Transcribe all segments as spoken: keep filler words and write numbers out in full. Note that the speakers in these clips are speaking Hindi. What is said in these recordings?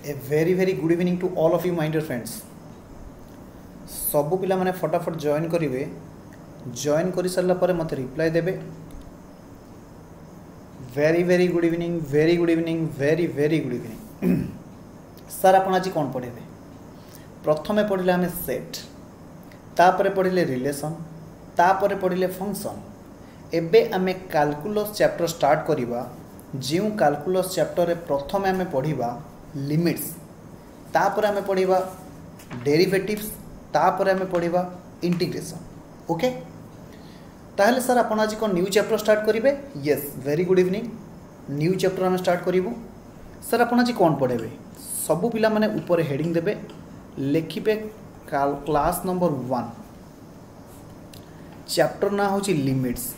A very very good evening to all of you my dear friends. सबू पिला माने फटाफट जॉइन करेंगे। जॉइन कर सारा पर मत रिप्लाई देवे। Very very good evening very good evening very very good evening. Sir आप आज कौन पढ़े? प्रथमे पढ़ले आम सेट, तापर पढ़ले रिलेशन, तापर पढ़ले फंक्शन। एबे आमे कैलकुलस चैप्टर स्टार्ट करिबा। जो कैलकुलस चैप्टर रे प्रथमे आमे पढ़िबा लिमिट्स, तापर आमे पढ़िबा डेरिवेटिव्स, तापर आमे पढ़िबा इंटीग्रेशन। ओके, ताहले सर आपण आज कोन न्यू चैप्टर स्टार्ट करिवे? Yes, very good evening. New chapter आमे स्टार्ट करिवु। सर आपण आज कोन पढ़ेबे? सबु पिला माने ऊपर हेडिंग देबे, लिखिबे क्लास नंबर वन। चैप्टर ना होची लिमिट्स।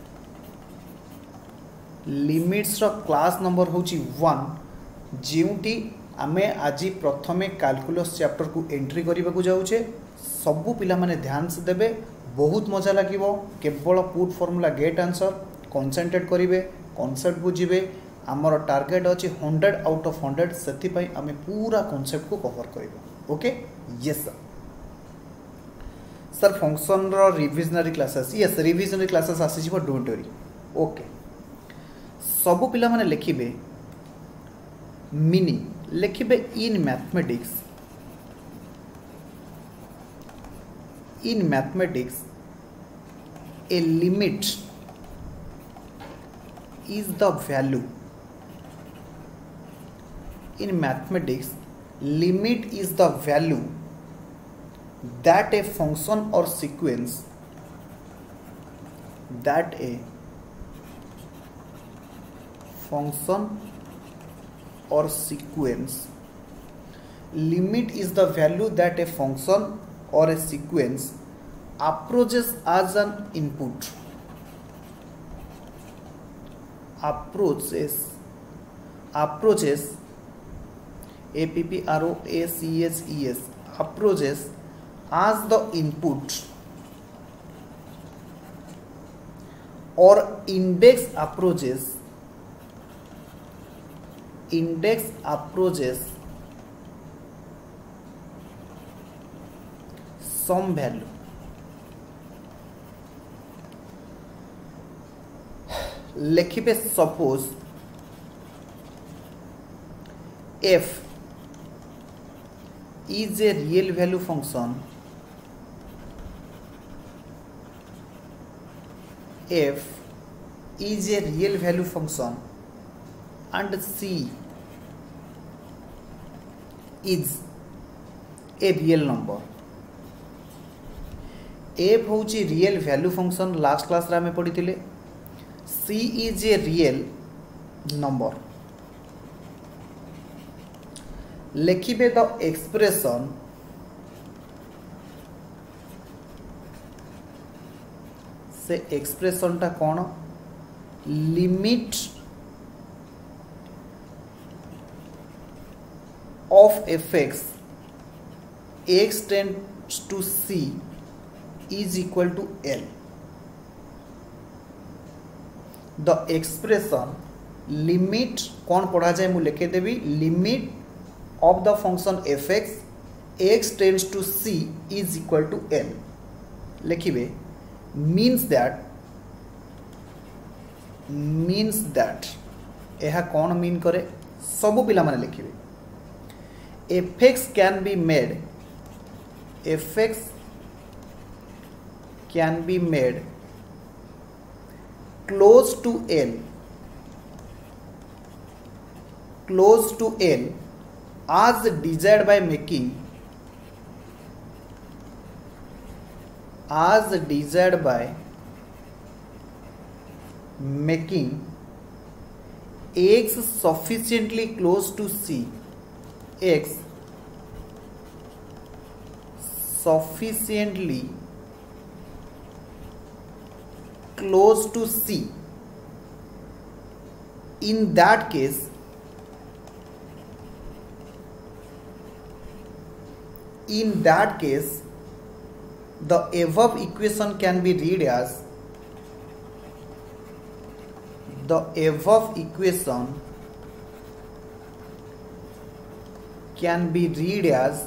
लिमिट्स रो क्लास नंबर होची वन, जोटी आमे आज प्रथमे कैलकुलस चैप्टर को एंट्री करने को जाऊे। सबू पिला माने ध्यान से देबे, बहुत मजा लगिवो। केवल put formula get answer concentrate करिवे, कॉन्सेप्ट बुझिबे। आमर टार्गेट अच्छी हंड्रेड आउट ऑफ हंड्रेड, से आमे पूरा कॉन्सेप्ट को कवर करिवो। Okay, yes sir. Sir function रो revisionary classes, yes revisionary classes आसी जिवो, डोंट वरी। ओके, सबू पिला माने लिखिबे मीनिंग, लिखिबे in mathematics. In mathematics a limit is the value. In mathematics, limit is the value that a function or sequence that a function or sequence limit is the value that a function or a sequence approaches as an input approaches approaches a p p r o a c h e s approaches as the input or index approaches index approaches some value. लिखिबे suppose f is a real value function, f is a real value function and c is a real number. f होची real value function, last class रे आमे पढ़िथिले। c is a real number. लिखिबे द एक्सप्रेशन से एक्सप्रेशन टा कौन? Limit of F x x tends to c is equal to L. The expression limit कौन पढ़ा जाए मु लिखे देवी, limit of the function fx x tends to c is equal to L लिखिबे means that means that यह कौन मीन करे? सबु पिला माने लिखिबे fx can be made fx can be made close to L close to L as desired by making as desired by making x sufficiently close to c x sufficiently close to c. In that case, in that case the above equation can be read as the above equation can be read as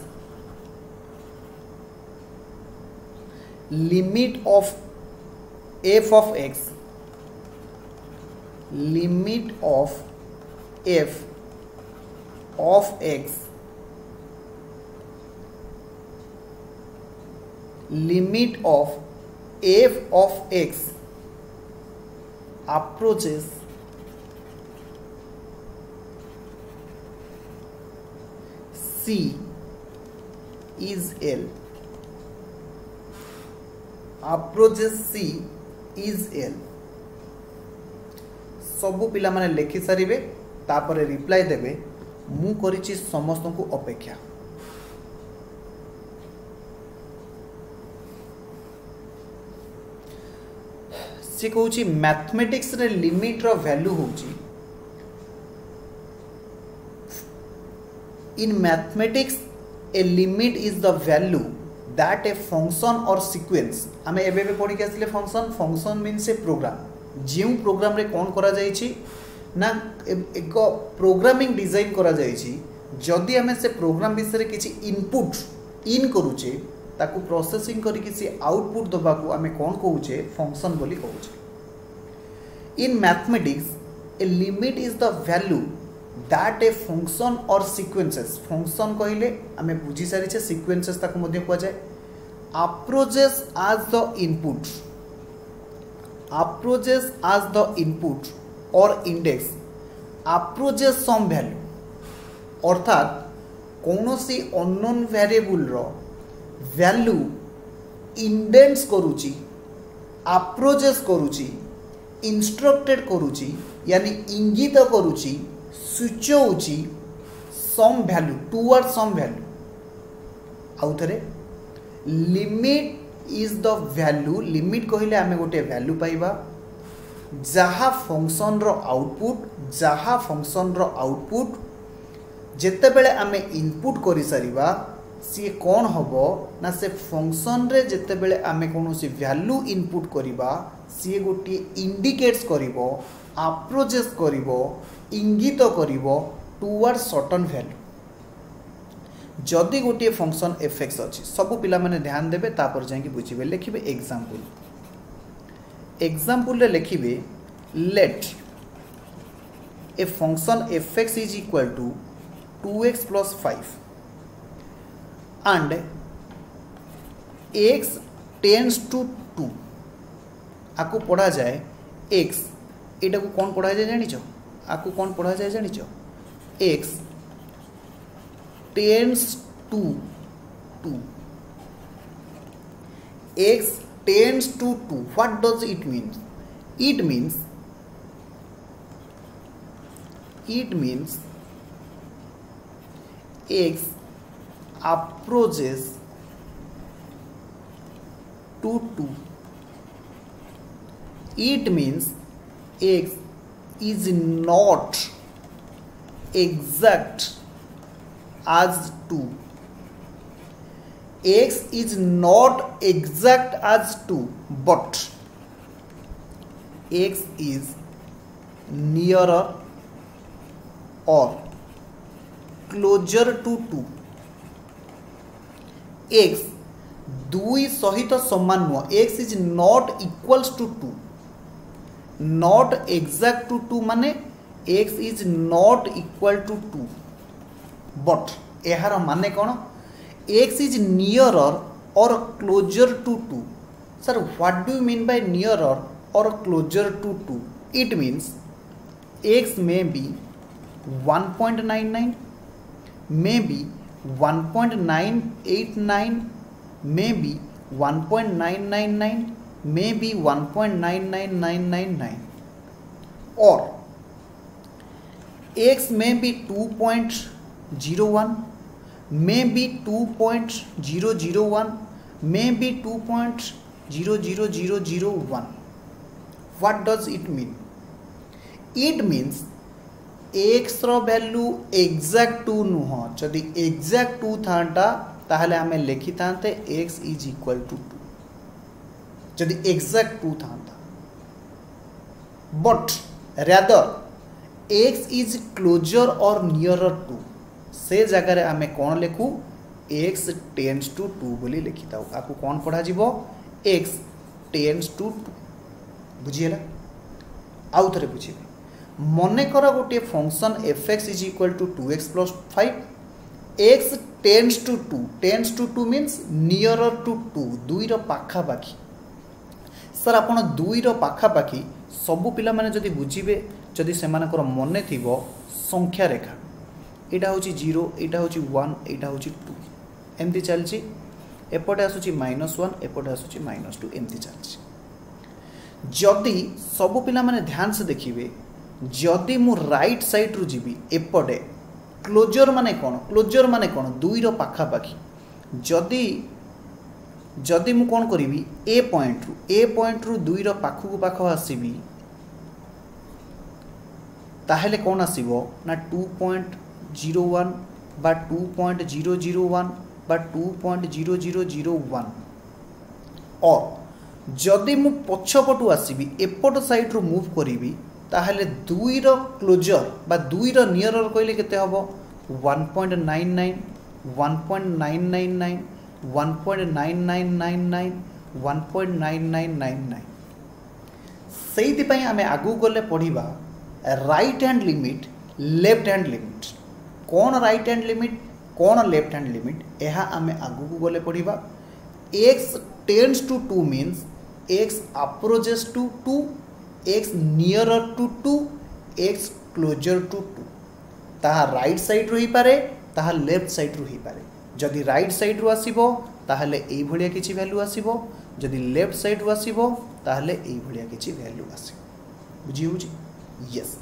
limit of f of x, limit of f of x, limit of f of x approaches C is L, approaches C is L। सबु पिला माने लिखि सारिबे तापरे रिप्लाई देबे मु करिछि समस्त को अपेक्षा। से कहूँ मैथमेटिक्स रे लिमिट रो वैल्यू होची in mathematics a limit is the value that a function or sequence आमे एबे बे पढी के आसले function function means a program जे प्रोग्राम रे कोन करा जाई छी ना एक प्रोग्रामिंग डिजाइन करा जाई छी जदि आमे से प्रोग्राम विषय किछि इनपुट इन करूचे ताकू प्रोसेसिंग करी किसी आउटपुट दबा को आमे कोन कहूचे फंक्शन बोली कहूचे। In mathematics a limit is the value that a function or sequences function कहले आमे बुझी सारी छे सीक्वेंसेस ताकू मध्ये को जाय approaches as the input approaches as the input or index approaches some value अर्थात कौनसी अननोन वेरिएबल रो वैल्यू इंडेंट्स करूची अप्रोचेस करूची इंस्ट्रक्टेड करूची यानी इंगित करूची सूचौची some value toward some value. आउ थरे limit is the value limit कहले आमे गोटे वैल्यू पाइबा जहा फंक्शन रो आउटपुट जहा फंक्शन रो आउटपुट जेते बेले आमे इनपुट करि सारिबा सी कौन होबो ना से फंक्शन रे जेते बेले आमे कोनोसी वैल्यू इनपुट करिबा सी गोटी इंडिकेट्स करिवो अप्रोचेस करिवो इंगित करिवो टुवर्ड सर्टेन वैल्यू। जदि गोटे फंक्शन एफएक्स अछि सब पिला माने ध्यान देबे तापर जाय कि बुझिबे लिखिबे एग्जांपल एग्जांपल रे लिखिबे let a function f x is equal to two x plus five and x tends to two आकु पढ़ा जाए x एटा को कौन पढ़ा जाए जानी छो आकु कौन पढ़ा जाए जानी छो x tends to two x tends to two what does it mean it means it means x approaches to two it means x is not exact as two x is not exact as two but x is nearer or closer to two x दुई सहित समान नुह x is not equals to two not exact to two माने x is not equal to two but यार माने कौन x is nearer or closer to two sir what do you mean by nearer or closer to to it means x may be one point nine nine may be one point nine eight nine, maybe one point nine nine nine, maybe one point nine nine nine nine nine, or x may be two point zero one, maybe two point zero zero one, maybe two point zero zero zero zero one. What does it mean? It means x रो वैल्यू एग्जैक्ट टू नुह जदि एग्जैक्ट टू था ताहले आमे लिखि तांते x is equal to two जदि एग्जैक्ट टू था but rather x is closer or nearer to से जगार आम कौन लिखू एक्स टेन्स टू टू बोली लिखी था आपको कौन पढ़ा जीवो एक्स टेन्स टू टू बुझीगला आउ थे बुझे मन कर गोटे function f x is equal to two x plus five x tends to two tends to two means nearer to two दुईर पाखापाखि सर आपड़ दुईर पाखापाखि सबू पिला माने जदि बुझे जदि से मन थी संख्या रेखा यहाँ हूँ जीरो यहाँ हूँ वन यहाँ हूँ टू एमती चलती एपटे आसूँ माइनस वन एपटे आसूँ माइनस टू एमती चलती जदि सबू पिला माने ध्यान से देखिए जदि मु राइट साइड रु जीवी एपटे क्लोजर माने कौन क्लोजर माने कौन दुईर पाखापाखि जदि जदि मु कौन करी ए पॉइंट रु ए पॉइंट रु दुईर पाखक पाख आसबि ताहले कौन आसीबो ना टू पॉइंट जीरो वन बा two point zero zero one बा two point zero zero zero one और जदि मु पछपटू आसबि एपट साइड रु मूव करी ताहले दुईर क्लोजर बा दुईर नियरर कहले केते हबो one point nine nine one point nine nine nine one point nine nine nine nine one point nine nine nine nine सेइति पई आमे आगु गले पढिबा right hand limit left hand limit कौन राइट हैंड लिमिट कौन लेफ्ट हैंड लिमिट यह आमे आगु को गले पढ़ा x tends to two means x approaches to two x nearer to two x closer to two ताहा राइट साइड रु ही पारे ताहा लेफ्ट साइड रु ही पारे जदि राइट साइड रु आसीबो ताहले एई भलिया किछि वैल्यू आसीबो जदि लेफ्ट साइड रु आसीबो ताहले एई भलिया किछि वैल्यू आसीबो बुझी होछि यस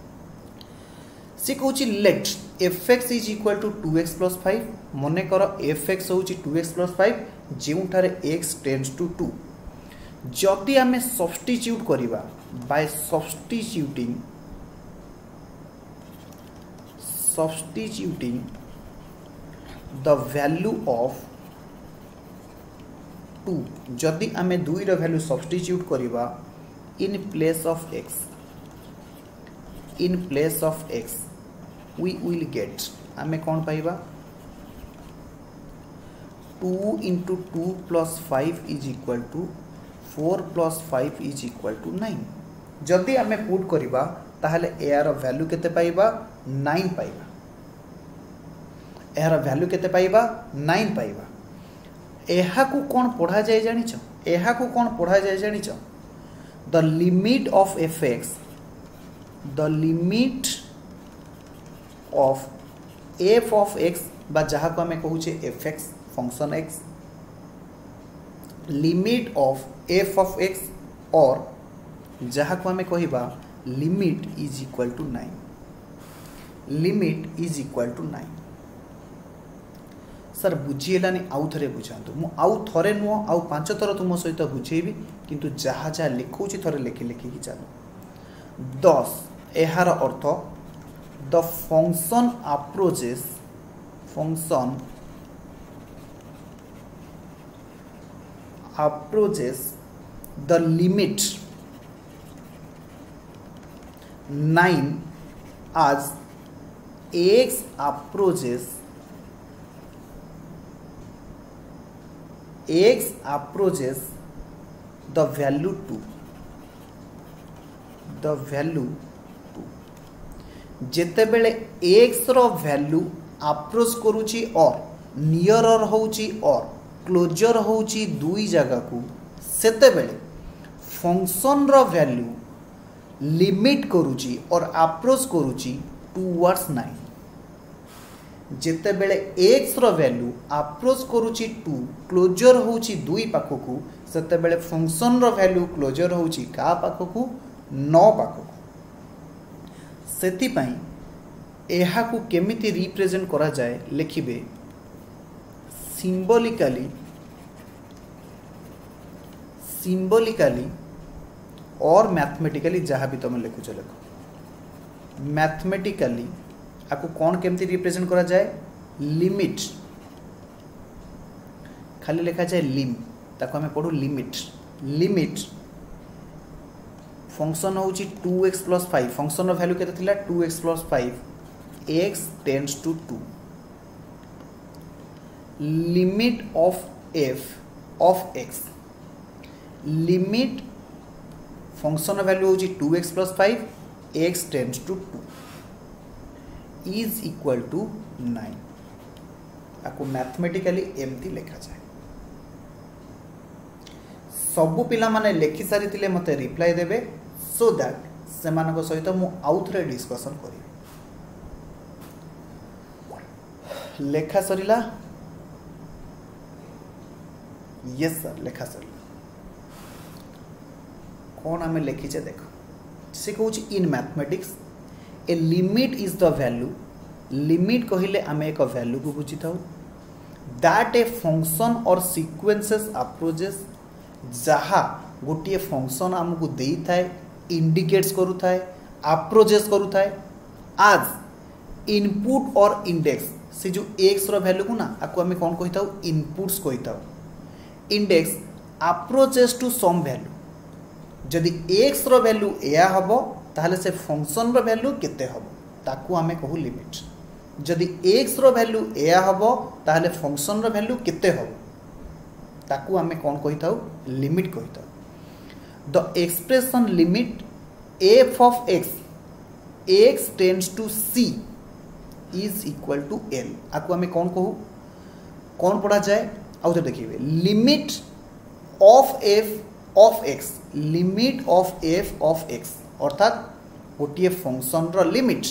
सी कहूँ let f x is equal to two x plus five मन कर एफ एक्स हूँ टू एक्स प्लस फाइव जो एक्स टेन्स टू टू जदि आम सब्स्टिट्यूट करवा by substituting substituting the value of two जदि आम दुईर वैल्यू सब्स्टिट्यूट करवा in place of x in place of x we will get आमे कौन पाइबा two into two plus five is equal to four plus five is equal to nine जदि आमे पुट करिबा ताहले यार वैल्यू केते पाइबा नाइन पाइबा यार वैल्यू केते पाइबा नाइन पाइबा एहा को कौन पढ़ा जाए जानिछ एहा को कौन पढ़ा जाए जानिछ the limit of F x the limit of f of x बा जहाँ को आम कहूचे f x function x limit of f of x और जहाँ को आम कहवा limit is equal to nine limit is equal to nine sir बुझीगलानी आउ थे बुझातु मु आउ थरे नुह आउ पांच थर तुम सहित बुझेबी किंतु जहाँ जहाँ लिखुची थरे लिखि लिखिकी चलो दस यार अर्थ the function approaches function approaches the limit nine as x approaches x approaches the value two the value two जेते बेले x रो वैल्यू अप्रोच करूची और नियरर होउची और क्लोजर होउची दुई जगह को सेते बेले फंक्शन रो वैल्यू लिमिट करूची और अप्रोच करूची टुवर्ड्स नाइन जेते बेले x रो वैल्यू अप्रोच करूची टू क्लोजर होउची दुई पाखकू सेते बेले फंक्शन रो वैल्यू क्लोजर होउची का पाखकू नौ पाखकू सेति पई एहा को केमिति रिप्रेजेंट करा जाए लिखिबे सिंबॉलिकली सिंबॉलिकली और मैथमेटिकली जहाँ भी तुम लिखुच लिख मैथमेटिकली आपको कौन केमती रिप्रेजेंट करा जाए लिमिट खाली लिखा जाए लिम ताको हमें पढ़ू लिमिट लिमिट फंक्शन हूँ two x plus five function value के two x plus five x tends to two limit of f of x limit function value होची two x plus five x tends to two is equal to nine आपको मैथमेटिकली एमती लिखा जाए सबु पिला माने लिखि सारी मते रिप्लाई देबे सो दैट से मानको सहित मु आउ थरे डिस्कशन करी लेखा सरिला यस सर लेखा सरिला कौन आम लिखीचे देख से कहूँ in mathematics a limit is the value limit कहले आम एक वैल्यू को बुझी था that a function or sequences approaches जहाँ गोटे फंक्शन आमको दे थाए इंडिकेट्स करू थाए अप्रोचेस करू थाए आज इनपुट और इंडेक्स से जो एक्स रो वैल्यू को ना आपको आम कौन कही था इनपुट्स कही था index approaches to some value जदि एक्स रो वैल्यू एया हबो ताहले से फंक्शन रो वैल्यू केते हबो ताकू आमे कहू लिमिट जदि एक्स रो वैल्यू एया हबो ताहले फंक्शन रो वैल्यू केते हबो ताकू आमे कौन कही था लिमिट कही था the expression limit f of x x tends to c is equal to L आपको आमे कौन कहू कौन पढ़ा जाए आउ तो देखिए limit of f of x limit of f of x अर्थात गोटे फंक्शन रो limit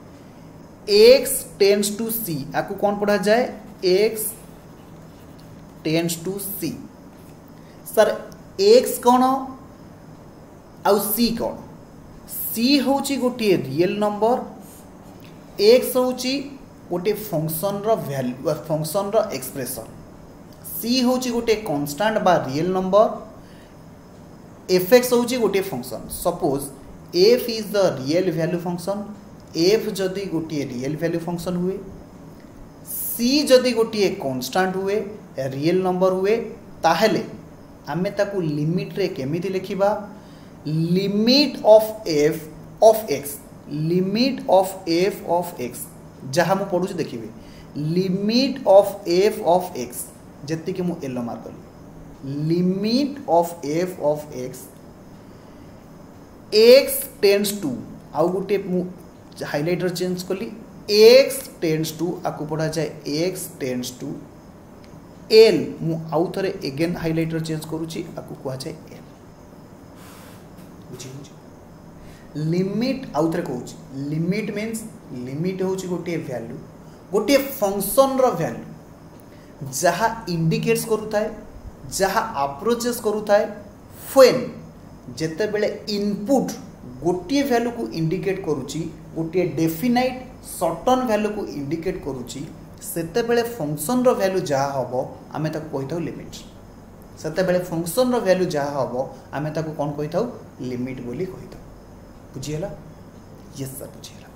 x tends to c आपको कौन पढ़ा जाए x tends to c sir x कौन आउ सी कौन सी होची गोटे रियल नंबर एक्स होची गोटे फंक्शन रो वैल्यू फंक्शन रो एक्सप्रेशन सी होची गोटे कांस्टेंट बा रियल नंबर एफ एक्स होची गोटे function suppose f is the real value function f जदि गोटे रियल वैल्यू फंक्शन हुए सी जदि गोटे कांस्टेंट हुए रियल नंबर हुए ताहले आमे ताकू लिमिट रे केमिति लिखिबा limit of f of x limit of f of x जहाँ मुझे पढ़ुची देखिए limit of f of x जी कि मुझे येलो मार्क कली limit of f of x x tends to आउ गोटे हाइलाइटर चेंज कली एक्स टेंड्स टू आपको पढ़ा जाए एक्स टेंड्स टू एल मु आउ थरे एगेन हाइलाइटर चेंज करुची आपको कहा जाए एल बुझी लिमिट आउ थे कहूँ लिमिट मीन्स लिमिट हूँ गोटे वैल्यू गोटे फंक्शन रो वैल्यू जहाँ इंडिकेट्स करुए जहाँ अप्रोचेस करुए व्हेन जेते बेले इनपुट गोटे वैल्यू को इंडिकेट करुची गोटे डेफिनाइट सर्टन वैल्यू को इंडिकेट करुची सेते बेले फंक्शन रो वैल्यू जहाँ हम आमे ताको कहि थाउ लिमिट सेते बेले फंक्शन रो वैल्यू जहाँ हम आमे ताको कौन कहि थाउ लिमिट बोली कहि थाउ बुझीगला यस सर बुझीगला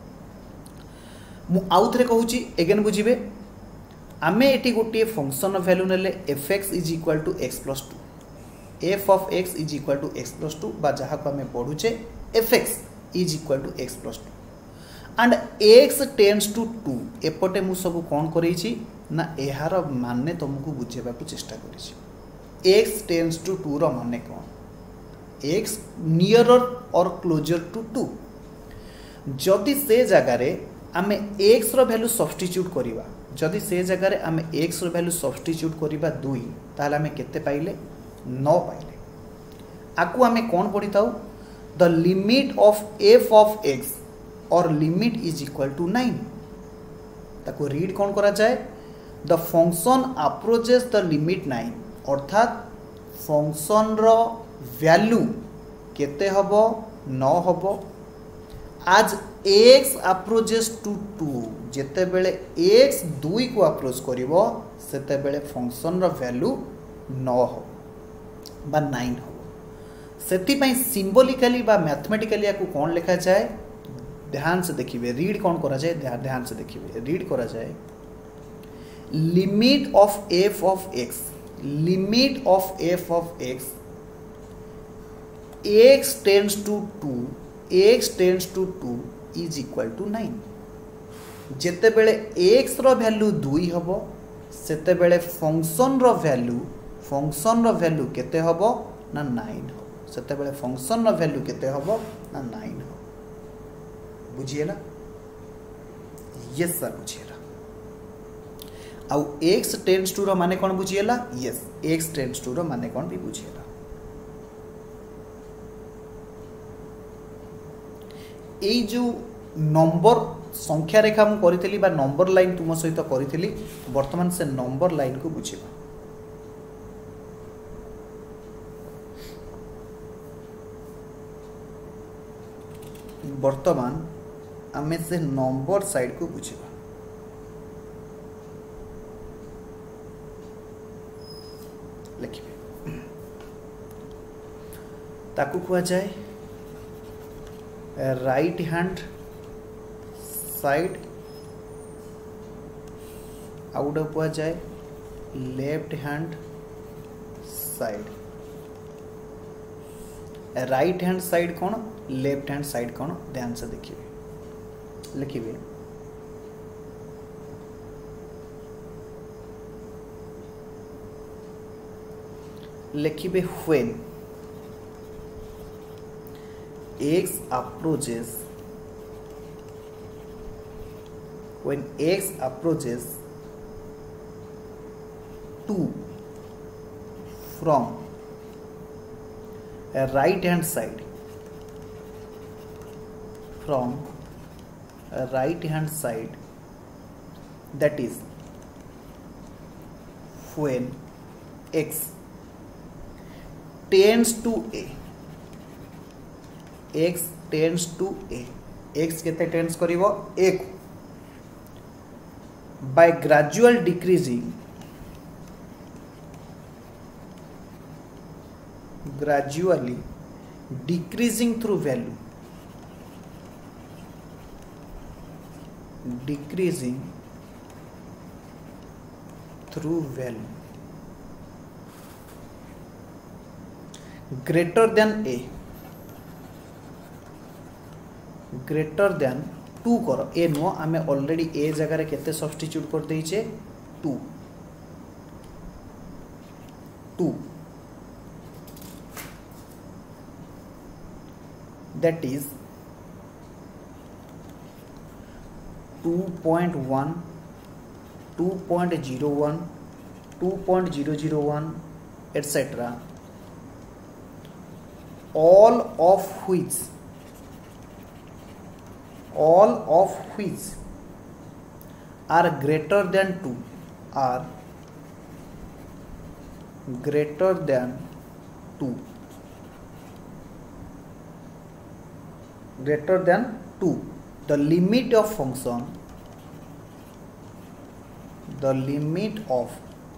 मु आउ थे कहूँ एगेन बुझे आमे एटी गोटे फंक्शन वैल्यू नेले f x is equal to x plus two f of x is equal to x plus two बा जहाँ को आमे पढ़ुचे f x is equal to x plus two and x tends to two एपटे मु सब कौन करेछि ना एहार माने तुमको बुझेबा को चेष्टा करेछि एक्स टेंड्स टू टू रो माने कौन x nearer or closer to two जदि से जगार आम एक्स वैल्यू सब्स्टिट्यूट करवा जदि से जगार आम एक्स वैल्यू सब्स्टिट्यूट करवा दुई ताहले आम केते पाइले नौ पाइले आकु आम कौन पढ़ी था the limit of f of x or limit is equal to nine ताको रीड कौन करा जाए the function approaches the limit nine अर्थात फंक्शन रो वैल्यू केते हबो नौ हबो आज एक्स अप्रोचेस टू टू जेते बेले एक्स दुई को अप्रोच करिवो सेते बेले फंक्शन रो वैल्यू नौ हो बा नाइन हो सेति पई सिंबॉलिकली बा मैथमेटिकली याकू कौन लिखा जाए ध्यान से देखिए रीड कौन करा जाए ध्यान से देखिए रीड करा जाए limit of f of x limit of f of x x tends to two x tends to two is equal to nine जेते बेले एक्स रो वैल्यू दुई हबो सेते बेले फंक्शन रो वैल्यू फंक्शन रो वैल्यू केते हबो ना नाइन हो सेते बेले फंक्शन रो वैल्यू केते हबो ना नाइन हो बुझिएला यस सर बुझिएला आउ x टेंड्स टू रो माने कोन बुझिएला यस x टेंड्स टू रो माने कोन भी बुझिएला ए जो नंबर संख्या रेखा मु करितली बा नंबर लाइन तुम सहित करितली वर्तमान से नंबर लाइन को बुझिबा वर्तमान आमे से नंबर साइड को बुझिबा लिखिबे ताकू कुआ जाए राइट हैंड साइड आउट कुआ जाए left hand side right hand side कौन लेफ्ट हैंड साइड कौन ध्यान से देखिए लिखिए लिखिए when x approaches when x approaches two from a right hand side from a right hand side that is when x tends to a x tends to a x केते टेंड्स करिवो a by gradual decreasing gradually decreasing through value decreasing through value greater than a greater than two कर ए नो आमे ऑलरेडी ए जगह रे केते सब्स्टिट्यूट कर देइछे two two that is two point one two point zero one two point zero zero one etcetera all of which all of which are greater than two are greater than two greater than two the limit of function the limit of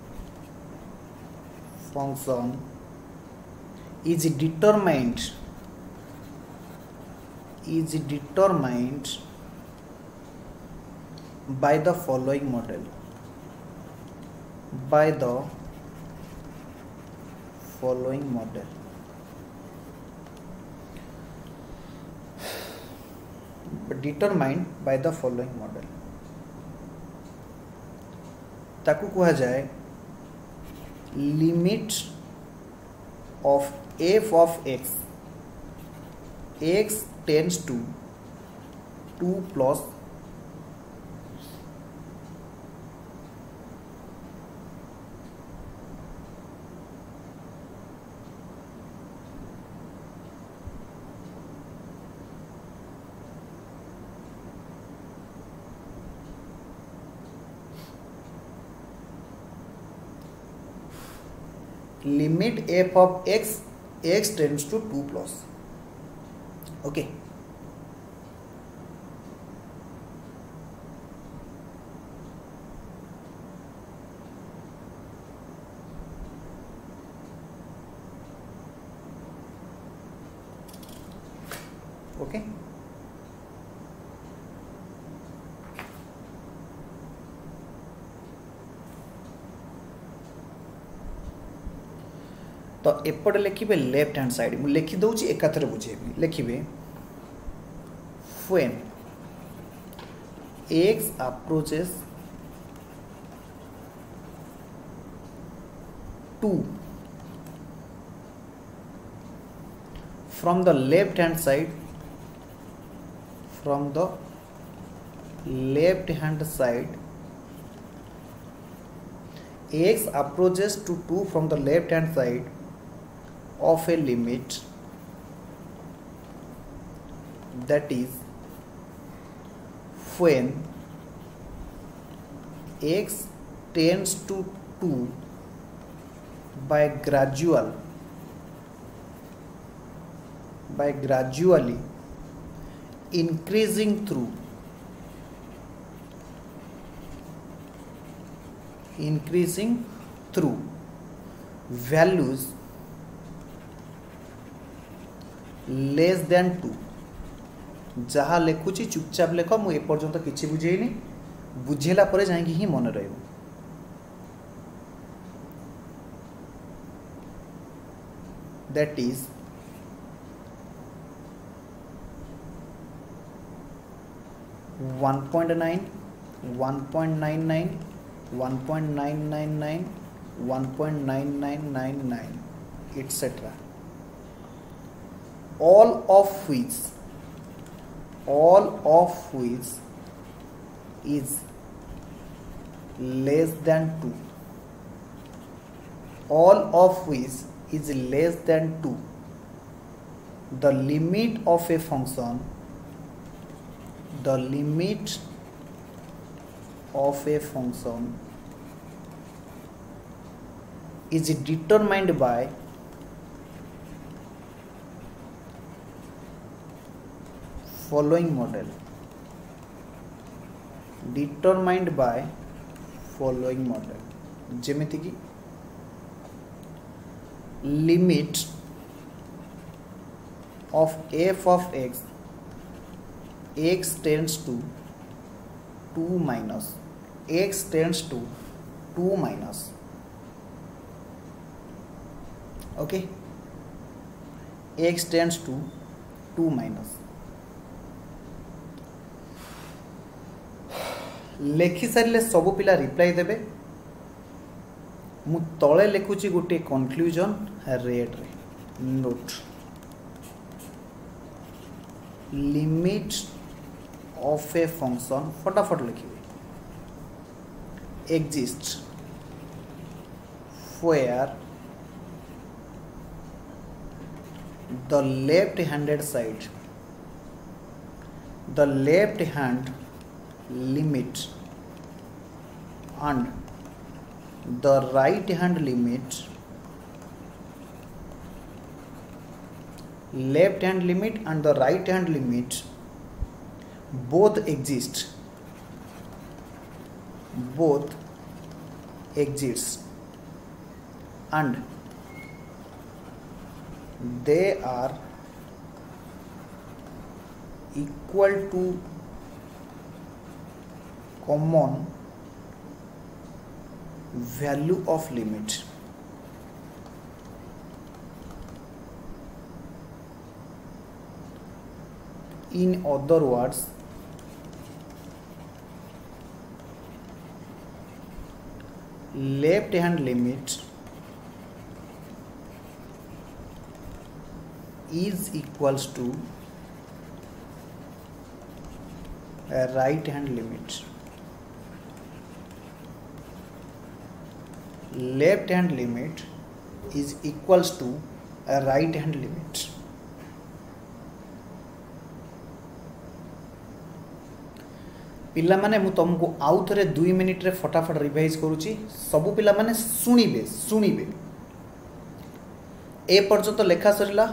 function is determined is determined by the following model by the following model determined by the following model ताकू कहा जाए limit of f of x x tends to two plus limit f of x x tends to two plus okay okay तो एपटे लिखे लेफ्ट हैंड साइड मुझे लिखी दूसरी एकाथरे बुझेबी लिखे when x approaches two from the left hand side from the left hand side x approaches to two from the left hand side of a limit that is when x tends to two by gradual by gradually increasing through increasing through values less than two जहाँ लिखुची चुपचाप लेख मु एपर्यंत किसी बुझेनी बुझेला परे जाएंगे ही मन रहिबो that is one point nine, one point nine nine, one point nine nine nine, one point nine nine nine nine, et cetera. All of which, all of which is less than two. All of which is less than two. The limit of a function the limit of a function is determined by following model determined by following model जेमिति की limit of f of x x tends to two minus x tends to two minus okay x tends to two minus लेखि सारे सब पिला रिप्लाई देबे मु तळे लिखुची गोटे कंक्लूजन रेड रे note limit of a function फटाफट लिखिए exists where the left handed side the left hand limit and the right hand limit left hand limit and the right hand limit both exist both exist and they are equal to common value of limit in other words left hand limit is equals to a right hand limit left hand limit is equals to a right hand limit पिला माने मु तुमको आउ थे दुई मिनिट रे फटाफट रिवाइज करुच्ची सबु पिला माने शुणिबे शुणिबे ए पर्यंत लेखा सरला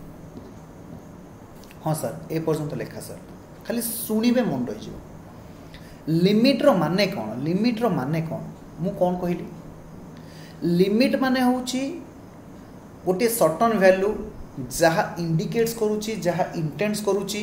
हाँ सर ए पर्यंत लेखा सर खाली शुणिबे मन रही लिमिट रो माने कौन लिमिट रो माने कौन मु कौन कहली लिमिट माने होची गोटे सर्टन वैल्यू जहाँ इंडिकेट्स करुच्ची जहाँ इंटेंट्स करुच्ची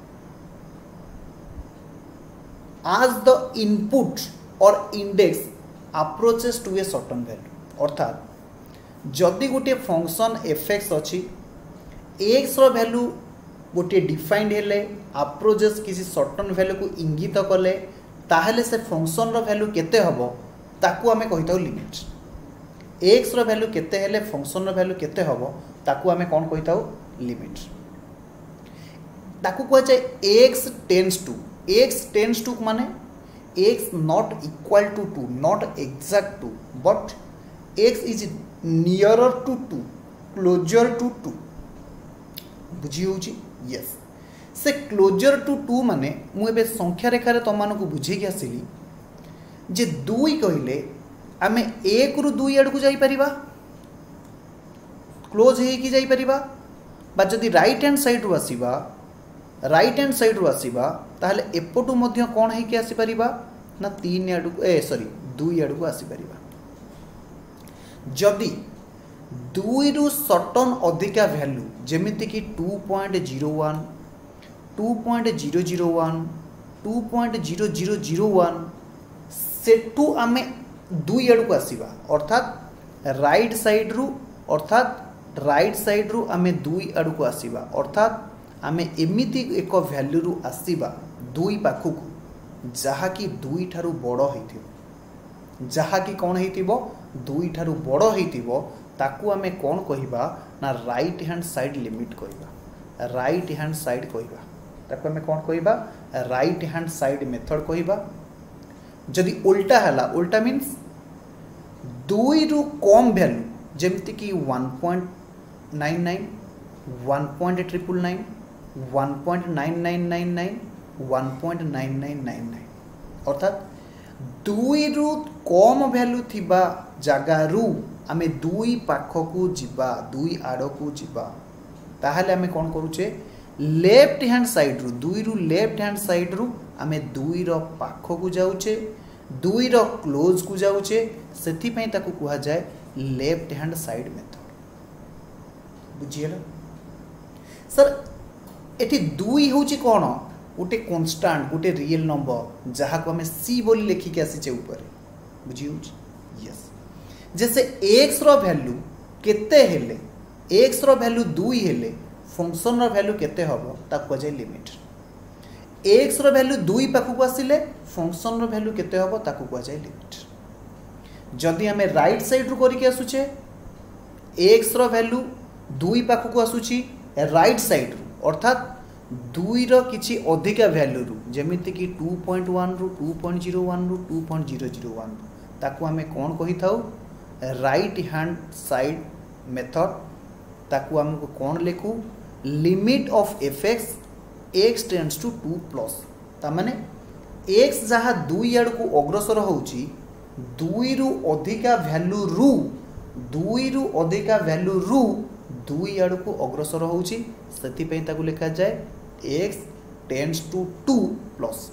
as the input or index approaches to a certain value अर्थात जदि गोटे फंक्शन एफएक्स अच्छी एक्स रो वैल्यू गोटे डिफाइंड हेले अप्रोचेस किसी सर्टन वैल्यू को इंगित कले ताहले से फंक्शन रो वैल्यू केते हबो ताकू आमे कहिताउ लिमिट एक्स रो वैल्यू केते हेले फंक्शन रो वैल्यू केते हबो ताकू आमे कोन कहिताउ लिमिट ताकू कह जाए x tends to x tends to माने x not equal to two not exact two but x is nearer to two closer to two बुझी होउची यस से क्लोजर टू टू माने मु एबे संख्या रेखा तुम मान को बुझे कि आसिली जे दुई कहले आमे एक रु दुई आड़ को जाई परिबा क्लोज हे कि जाई परिबा बा जदी राइट हैंड साइड रु आसीबा राइट हैंड साइड रु आसीबा ताहले एपटू मध्य कोन हे कि आसी परिबा ना तीन आड़ को ए सॉरी दुई आड़ को आसी परिबा जदी दुई रु सटन अधिका वैल्यू जेमिति कि two point zero one two point zero zero one two point zero zero zero one सेठू आमे दुई आड़ को आसीबा अर्थात राइट साइड रु अर्थात राइट साइड रु आमे दुई आड़ को आसीबा अर्थात आमे एमिति एक वैल्यू रु आसीबा दुई पाखु को जहा कि दुई ठारू बड़ हेतिबो जहा कि कोन हेतिबो दुई ठारू बड़ हेतिबो ताकू आमे कोन कहिबा ना राइट हैंड साइड लिमिट कहिबा राइट हैंड साइड कहिबा ताकू आमे कोन कहिबा राइट हैंड साइड मेथड कहिबा जदि उल्टा हला उल्टा मीन्स दुई रु कम वैल्यू जेमति कि one point nine nine one point triple nine one point nine nine nine nine one point nine nine nine nine अर्थात दुई रु कम वैल्यू थिबा जगह रु आमे दुई पाख को जिबा दुई आड़ को जिबा ताहले आमे कोन करूचे लेफ्ट हैंड साइड रु दुई रु लेफ्ट हैंड साइड रु आमे दुई रो पाख को जाउचे दुई रो क्लोज को जाउचे सेथि पई ताकू कुहा जाय लेफ्ट हैंड साइड मेथड बुझियला सर एठी दुई होची कोन गोटे कांस्टेंट गोटे रियल नंबर जहा को हमें सी बोली लिखी के आसी ऊपर बुझी होची यस जैसे x रो वैल्यू केते हेले x रो वैल्यू दुई हेले फंक्शन रो वैल्यू केते हबो ताकू कह जाय लिमिट x रो वैल्यू दुई पाखु को आसिले फंक्शन रो वैल्यू केते हबो ताकू कह जाय लिमिट जदि हमें राइट साइड रो करी के आसुचे x रो वैल्यू दुई पाखु को आसुची राइट साइड रो अर्थात दुई रो किछि अधिका वैल्यू रु जेमिति कि टू पॉइंट वन रु टू पॉइंट जीरो वन रु two point zero zero one ताकू हमें कोन कहि थाउ राइट हैंड साइड मेथड ताकू हमको कोन लेखु limit of F x x tends to two plus ता माने एक्स जहा दुई आड़ को अग्रसर होउची दुई रु अधिका वैल्यू रु दुई रु अधिका वैल्यू रु दुई आड़ को अग्रसर होउची सेति पई ताकू लिखा जाय x tends to two plus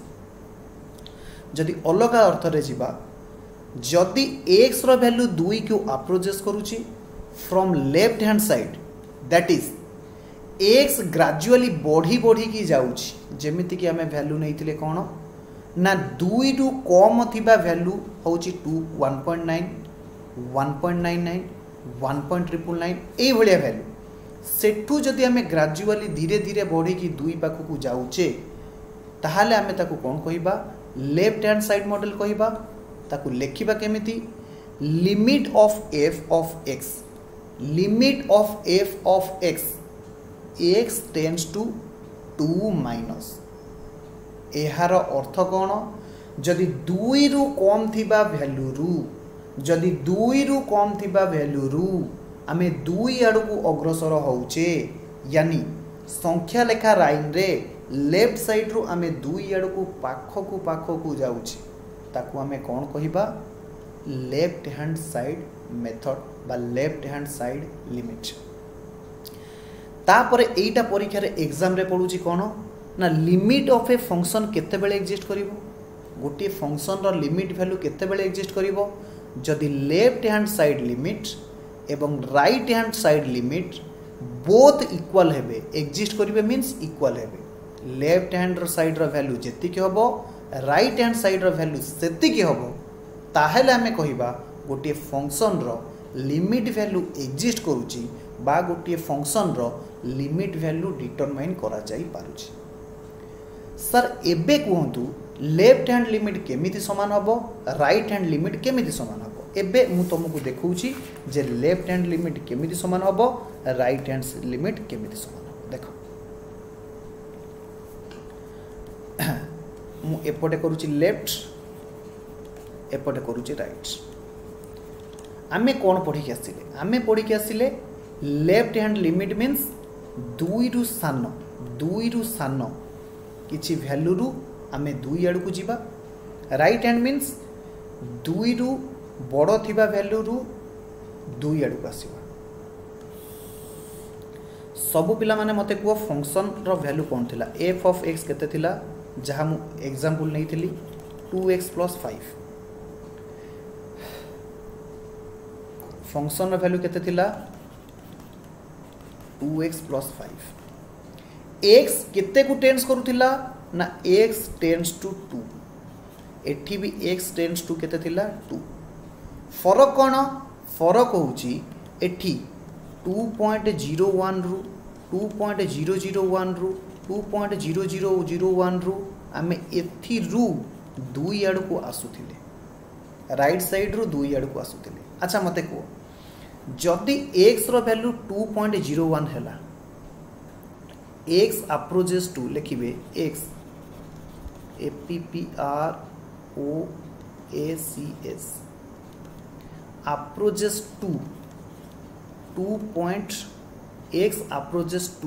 जदि अलग अर्थ रे जिबा जदि एक्स रो वैल्यू दुई को अप्रोचेस करूची from left hand side that is x gradually बढ़ी बढ़ी की जाउची जेमिति कि हमें वैल्यू नैथिले कोन ना दुई रु कम थिबा वैल्यू होची to one point nine one point nine nine one point triple nine ए भलिया वैल्यू सेठू जदि हमें ग्रेजुअली धीरे धीरे बढ़ी की दुई पाख को जाउचे ताहाले हमें ताकू कोन कहिबा लेफ्ट हैंड साइड मॉडल कहिबा ताकू लेखिबा केमिति limit of f of x limit of f of x x tends to two minus एहार अर्थ कौन जदि दुई रु कम थिबा वैल्यू रु जदि दुई रु कम थिबा वैल्यू रु आमे दुई आड़ को अग्रसर होउचे यानी संख्या लेखा लाइन रे लेफ्ट साइड रु आमे दुई आड़ को पाख को पाख को जाउचे ताकू आमे कौन कहिबा लेफ्ट हैंड साइड मेथड बा लेफ्ट हैंड साइड लिमिट तापर एटा परीक्षा रे एग्जाम रे पडुची कोन ना लिमिट ऑफ ए फंक्शन केते बेले एग्जिस्ट करिवो गोटे फंक्शन रो लिमिट वैल्यू केते बेले एग्जिस्ट करिवो जदि लेफ्ट हैंड साइड लिमिट एवं right hand side limit both equal हेबे एग्जिस्ट करिवे मींस इक्वल हेबे लेफ्ट हैंड साइड रो वैल्यू जेति के हबो राइट हैंड साइड रो वैल्यू सेति के हबो ताहेले हमें कहिबा गोटे फंक्शन रो लिमिट वैल्यू एग्जिस्ट करूची बा गोटे फंक्शन रो लिमिट वैल्यू डिटरमाइन करा जाई पारुची सर एबे कहंतु लेफ्ट हैंड लिमिट केमिति समान हबो राइट हैंड लिमिट केमिति समान हबो एबे मु तुमको देखौची जे लेफ्ट हैंड लिमिट केमिति समान हबो राइट हैंड लिमिट केमिति समान हबो देखो मु एपटे करूची लेफ्ट एपटे करूची राइट आमे कोन पढ़ी के आसिले आमे पढ़ी के आसिले लेफ्ट हैंड लिमिट मीन्स दुई रु सान दुई रु सान किछि वैल्यू रु आमे दुई आड़ को जीवा राइट हैंड मीन्स दुई रु बड़ थिबा वैल्यू रु दुई आड़ को आसीबा सब पिला माने मते को फंक्शन रो वैल्यू कोन थिला f ऑफ x केते थिला जहा मु एग्जांपल नै थिली two x plus five function रो वैल्यू केते थिला two x plus five x केते को टेंस करूथिला ना x टेंस टू टू एठी भी x टेंस टू केते थिला टू फरक कोन फरक होउची एठी टू पॉइंट ज़ीरो वन रु two point zero zero one रु two point zero zero zero one रु आमे एथि रु दुई आड़ को आसुथिले राइट साइड रु दुई आड़ को आसुथिले अच्छा मते को जदि x रो value two point zero one हैला x अप्रोचेस टू लिखिबे x A P P R O A C S approaches to two point x approaches to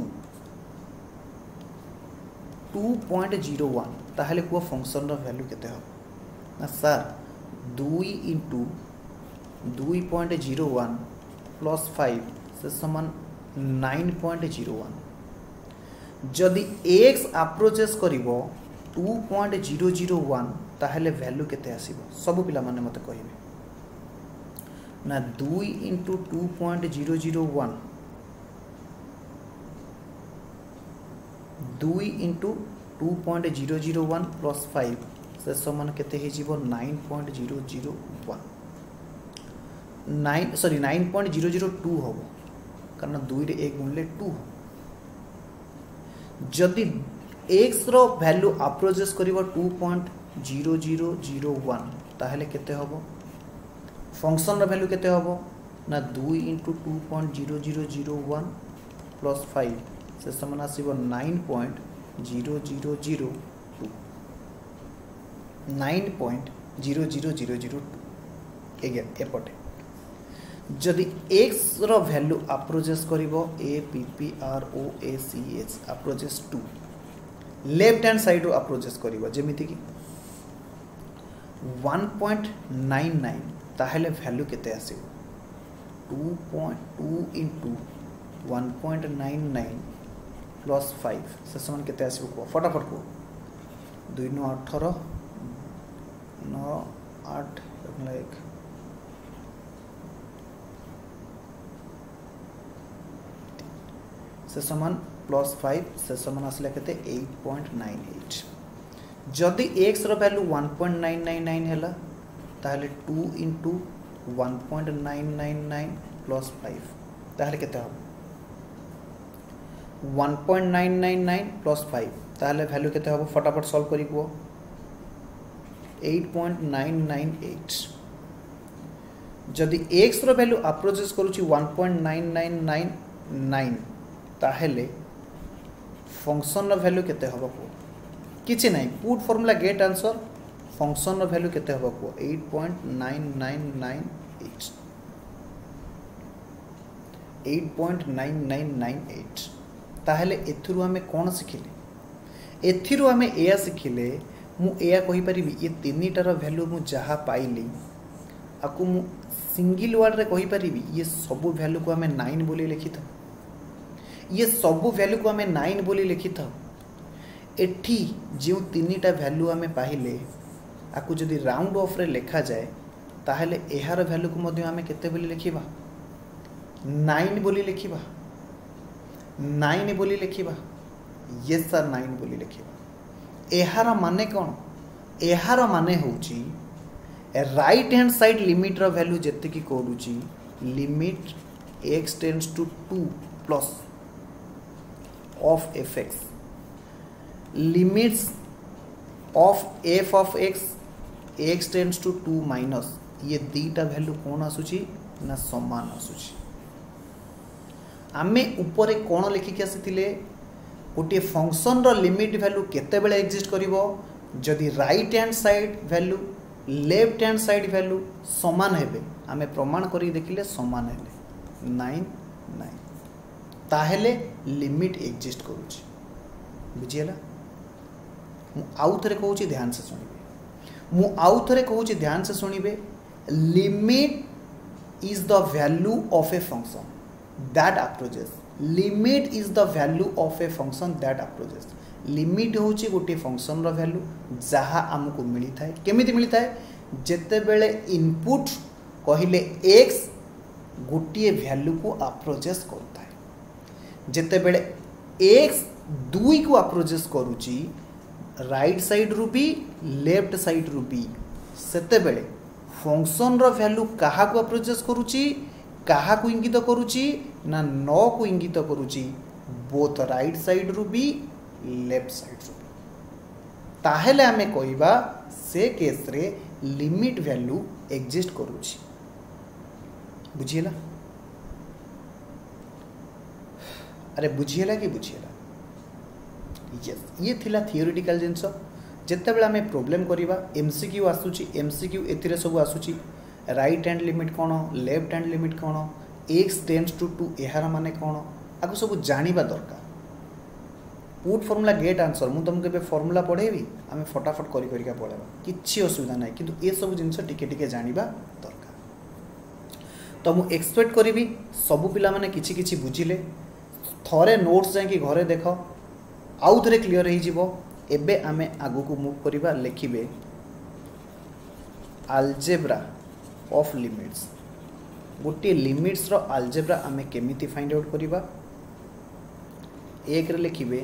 two point zero one ताहले को फंक्शन रो वैल्यू केते हो ना सर दुई इंटू दुई point zero one plus five से समान नाइन पॉइंट ज़ीरो वन जदि x अप्रोचेस करिवो two point zero zero one ताहले वैल्यू केते आसीबो सब पिला माने मते कहिबे ना दुई into two point zero zero one दुई into two point zero zero one plus five से समान केते हे जीवो nine point zero zero one nine sorry nine point zero zero two होबो कारण दुई रे एक गुणले टू जदि x रो वैल्यू अप्रोचेस करिवो two point zero zero zero one ताहले केते होबो फंक्शन रो वैल्यू केते होबो ना दुई into two point zero zero zero one plus five से समान आसीबो nine point zero zero zero two nine point zero zero zero zero two एगे एपटे जदि x रो वैल्यू अप्रोचेस करिवो a p p r o a c h approaches to left hand side रो अप्रोचेस करिवो जेमिति कि वन पॉइंट नाइन नाइन ताहले वैल्यू केते आसीबो two point two into one point nine nine plus five से समान केते आसीबो को फटाफट को दुई नौ अठारह नौ आठ लाइक से समान प्लस फाइव से समान आसला केते एट पॉइंट नाइन एट जदि x रो value one point nine nine nine हैला ताहले two into one point nine nine nine plus five ताहले केते हो one point nine nine nine plus five ताहले वैल्यू केते हो फटाफट सॉल्व करी को eight point nine nine eight जदि x रो वैल्यू अप्रोचेस करूची one point nine nine nine nine ताहले फंक्शन रो वैल्यू केते होबो को किछि नै put formula get answer function रो वैल्यू केते होबो को eight point nine nine nine eight eight point nine nine nine eight ताहले एथिरु हमें कोन सिखिले एथिरु हमें एया सिखिले मु एया कहि परिबी ये तीनिटार वैल्यू मु जहा पाइली आकु मु सिंगल वर्ड रे कहि परिबी ये सब वैल्यू को हमें नाइन बोली लिखि था ये सब वैल्यू को हमें नाइन बोली लिखि था एठी जो तीनिटा वैल्यू हमें पाइले आकु जदि राउंड ऑफ रे लिखा जाए ताहले एहार वैल्यू को मध्य हमें केते बोली लिखिबा नाइन बोली लिखिबा नाइन बोली लिखिबा यस सर नाइन बोली लिखिबा एहार माने कोन एहार माने होची राइट हैंड साइड लिमिट रो वैल्यू जत्ते की कोडुची limit x tends to two plus of fx limits of f of x x tends to two minus ये दीटा वैल्यू कौन आसुची ना समान आसुची आमे ऊपर कौन लिखिक आसी गोटे फंक्शन रो लिमिट वैल्यू केते बेले एग्जिस्ट करिवो जदि right hand side value left hand side value समान हेबे आमे प्रमाण करी देखिले समान हेले नाइन नाइन ताहेले लिमिट एग्जिस्ट करूची बुझिएला मु आउ थरे कहूची ध्यान से सुनिबे मु आउ थरे कहूची ध्यान से सुनिबे limit is the value of a function that approaches limit is the value of a function that approaches limit होची गोटे फंक्शन रो वैल्यू जहा हमको मिली थाए केमिति मिली थाए जेते बेले इनपुट कहिले x गोटे वैल्यू को अप्रोचेस करता है जेते बेले x दुई को अप्रोचेस करूची राइट साइड रु भी लेफ्ट साइड रु भी सेते बेले फंक्शन रो वैल्यू कहा को अप्रोचेस करूची कहा को इंगित करूची ना न को इंगित करूची बोथ राइट साइड रु भी लेफ्ट साइड रु भी ताहेले आमे कहबा से केस रे लिमिट वैल्यू एग्जिस्ट करूची बुझिएला अरे बुझिएला कि बुझिएला यस ये थिला थियोरिटिकल जिंस जेते बेला आमे प्रॉब्लम करिबा एमसीक्यू आसुची एमसीक्यू एथिरे सब आसुची राइट हैंड लिमिट कौन लेफ्ट हैंड लिमिट कौन एक्स टेंड्स टू टू यार माने कौन आपको सब जानिबा दरकार पुट फॉर्मूला गेट आंसर मु तुमके बे फॉर्मूला पढ़ेबी आमे फटाफट करी करिका पढ़ेबा किछि असुविधा नाही किंतु ए सब जिंस टिके टिके जानिबा दरकार तो मु एक्सपेक्ट करिबी सब पिला माने किछि किछि बुझिले थरे नोट्स जाय कि घरे देखो आउ थरे क्लियर हे जिवो एबे आमे आगु को मूव करिबा लेखिबे अलजेब्रा ऑफ लिमिट्स गोटे लिमिट्स रो अलजेब्रा आमे केमिति फाइंड आउट करिबा एक रे लिखिबे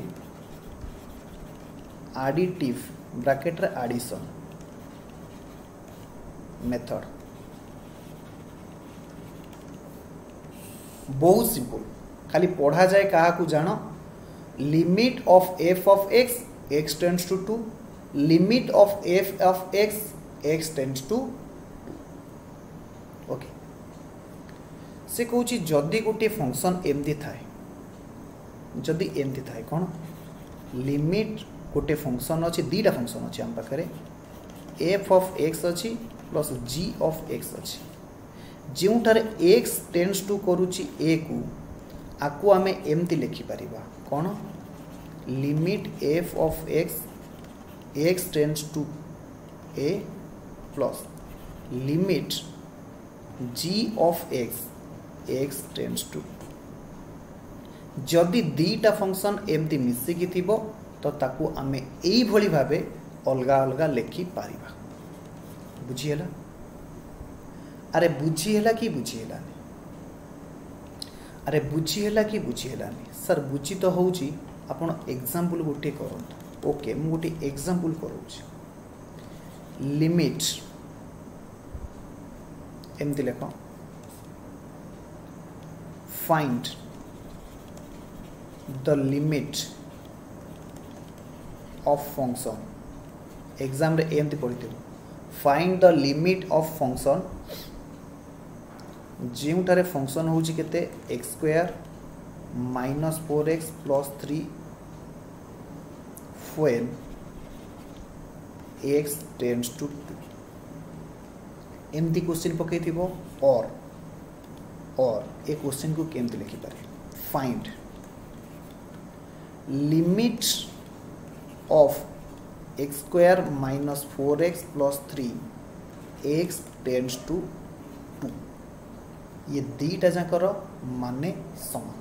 एडिटिव ब्रैकेट रे एडिशन मेथड बहुत सिंपल खाली पढ़ा जाए कहा को जानो limit of f of x x tends to two limit of f of x x tends to okay से कहूँ जदि गोटे फंक्शन एमती थाए जदि एमती थाए कौन लिमिट गोटे फंक्शन अच्छी दीटा फंक्शन अच्छी आम पाखे एफ ऑफ एक्स अच्छी प्लस जी ऑफ एक्स अच्छी जो एक्स टेंड्स टू करुच्ची ए को आकु आम एमती लिखिपर कौन limit f of x x tends to a plus limit g of x x tends to जदि दीटा फंक्शन एमती मिसिकी थिबो तो ताकू आमे एई भली भाबे अलगा अलगा लेखि पारिबा बुझिएला अरे बुझिएला कि बुझिएला अरे बुझिएला कि बुझिएला सर बुझी तो होउची आपण एग्जांपल गोटे करंत ओके मु गोटे एग्जांपल करूची लिमिट एमती लेख find the limit of function exam रे एमती पढ़ी find the limit of function जोटारे फंक्शन होची केते x square minus four x plus three when x tends to two एमती क्वेश्चन पकई थिबो और और ए क्वेश्चन को केमती लिखि पारे find limit of x square minus four x plus three x tends to two ये दीटा जाकर माने समान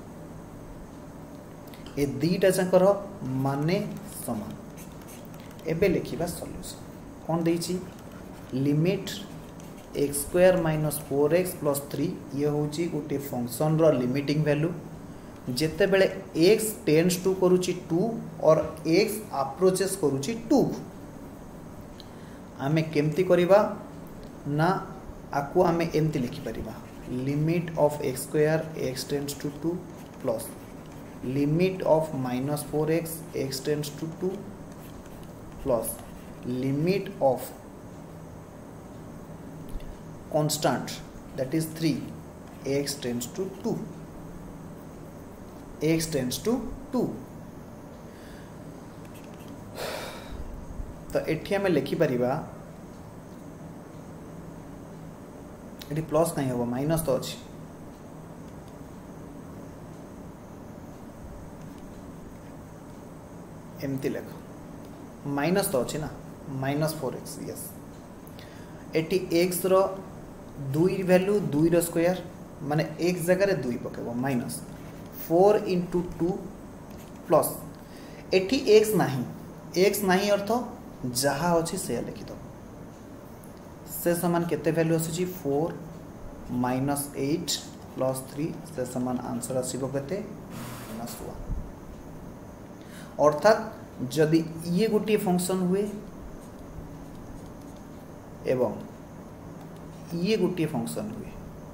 ये दीटा जाकर माने समान एबे लिखिबा सॉल्यूशन कौन देछि limit x square minus four x plus three ये हूँ गोटे फंक्शन रो लिमिटिंग वैल्यू जिते बेले एक्स टेंड्स टू करुची टू और एक्स अप्रोचेस करुची टू आमे केमती करिबा ना आकु आमे एमती लिखि परिबा limit of x square x tends to two plus limit of minus four x x tends to two plus limit of constant, that is three, x tends to two, x tends to two. तो एठी आमे लिखि परिबा, एठी प्लस कहीं होबो, माइनस तो अछि, एमती लेख माइनस तो अच्छी ना, माइनस फोर एक्स, यस एटी एक्स रो दुई वैल्यू दुई रो स्क्वायर माने एक्स जगह दुई पकेबो, minus four into two plus एटी एक्स नहीं, एक्स नहीं अर्थ जहाँ अच्छी से लिखि दो, से समान केते वैल्यू आसी four minus eight plus three, से समान आंसर आसीबो केते माइनस वन। अर्थात जदि ये गोटे फंक्शन हुए एवं ये गोटे फंक्शन हुए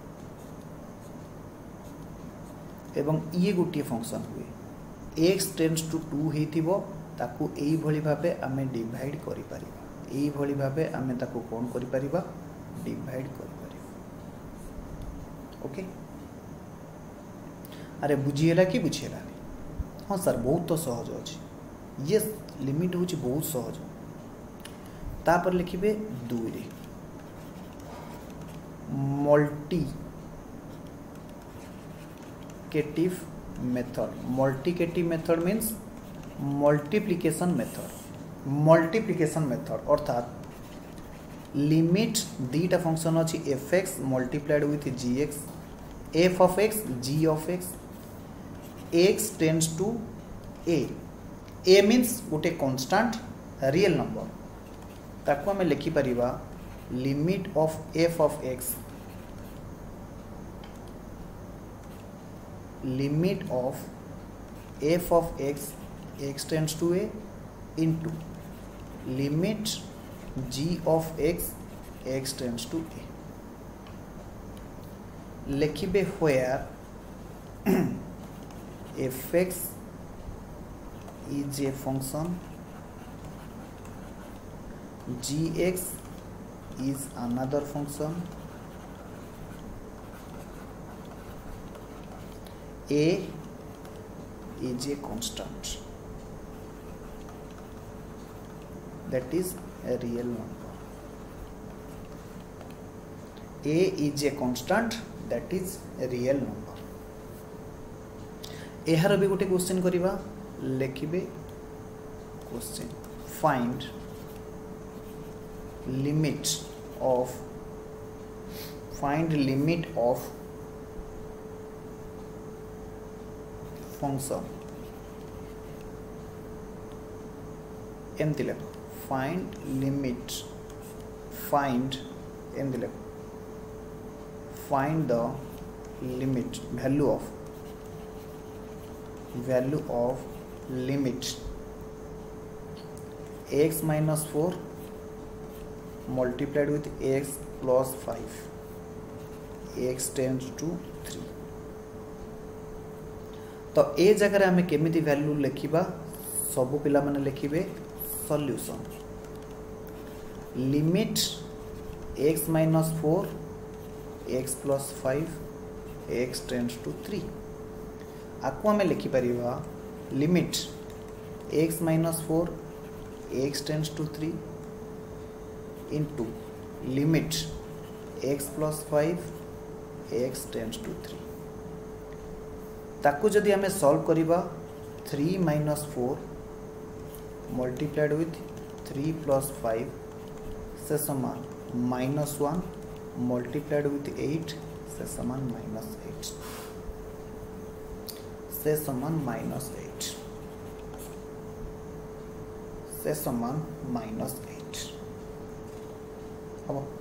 एवं ये गोटे फंक्शन हुए, x टेंड्स टू टू हेतिबो ताकू एई भली भाबे आमे डिवाइड करि परिबा, एई भली भाबे आमे ताकू कोन करि परिबा, डिवाइड करि परिबा। ओके, अरे बुझिएला कि बुझिएला? हाँ सर बहुत तो सहज अच्छे, ये लिमिट हूँ बहुत सहज। तापर लिखिबे दुई रे multiplicative method, multiplicative method means multiplication method, multiplication method अर्थात लिमिट दीटा फंक्शन अच्छी f x multiplied with g x, f of x g of x, x tends to a, a means गोटे कॉन्स्टांट रियल नंबर, ताको हमें लिखि परिबा limit of f of x, limit of f of x x tends to a into limit g of x x tends to a. लिखिबे where fx is a function, gx is another function, a is a constant, that is a real number, a is a constant, that is a real number। एहार भी गोटे क्वेश्चन करिबा, लिखिबे question find limit of, find limit of function, एमती लेख फाइंड लिमिट, फाइंड एमती लेख find the limit value of, value of limit x minus four multiplied with x plus five, x tends to three। तो ए जगह आमे केमिति वैल्यू लिखिबा, सबु पिला माने लिखिबे solution limit x minus four x plus five x tends to three। आपको हमें लिखि परिबा limit x minus four x tends to three into limit x plus five x tends to three. ताकू जदि हमें सॉल्व करिबा three minus four multiplied with three plus five से समान minus one multiplied with eight से समान माइनस एट, से समान माइनस एट, से समान माइनस एट। अब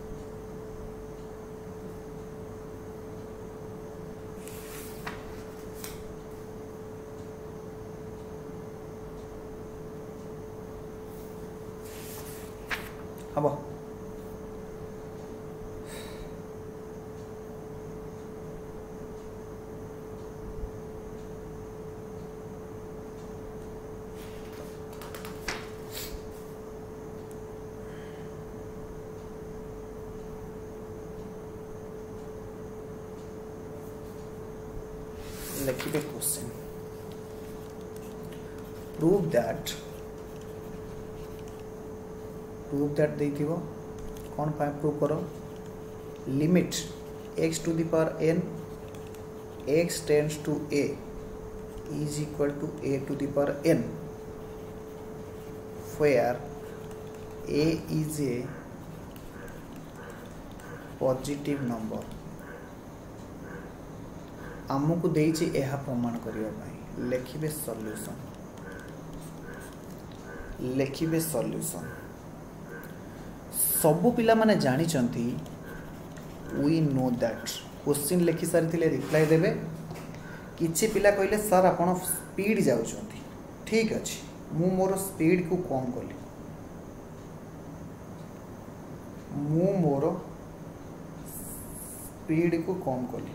अब लिखिबे question prove that prove that देथिबो कौन पाए प्रूव करो limit x to the power n x tends to a is equal to a to the power n where a is a positive number आमको देइछि एहा प्रमाण करिया भाई लिखिबे सॉल्यूशन लिखिबे सॉल्यूशन सबु पिला माने जानि चंती वी नो दैट क्वेश्चन लिखि सारी थिले रिप्लाई देबे किछि पिला कहले सर आपण स्पीड जाउ चंती ठीक अछि मु मोर स्पीड को कम कली मु मोर स्पीड को कम कली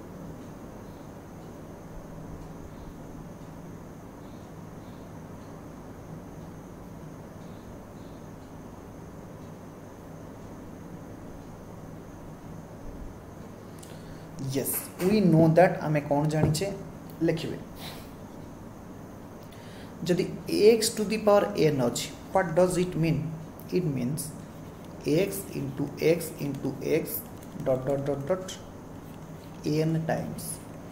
yes we know that आमे कौन जानी छे लिखिबे जदि x to the power n अछि what does it mean it means x into x into x dot dot dot dot n times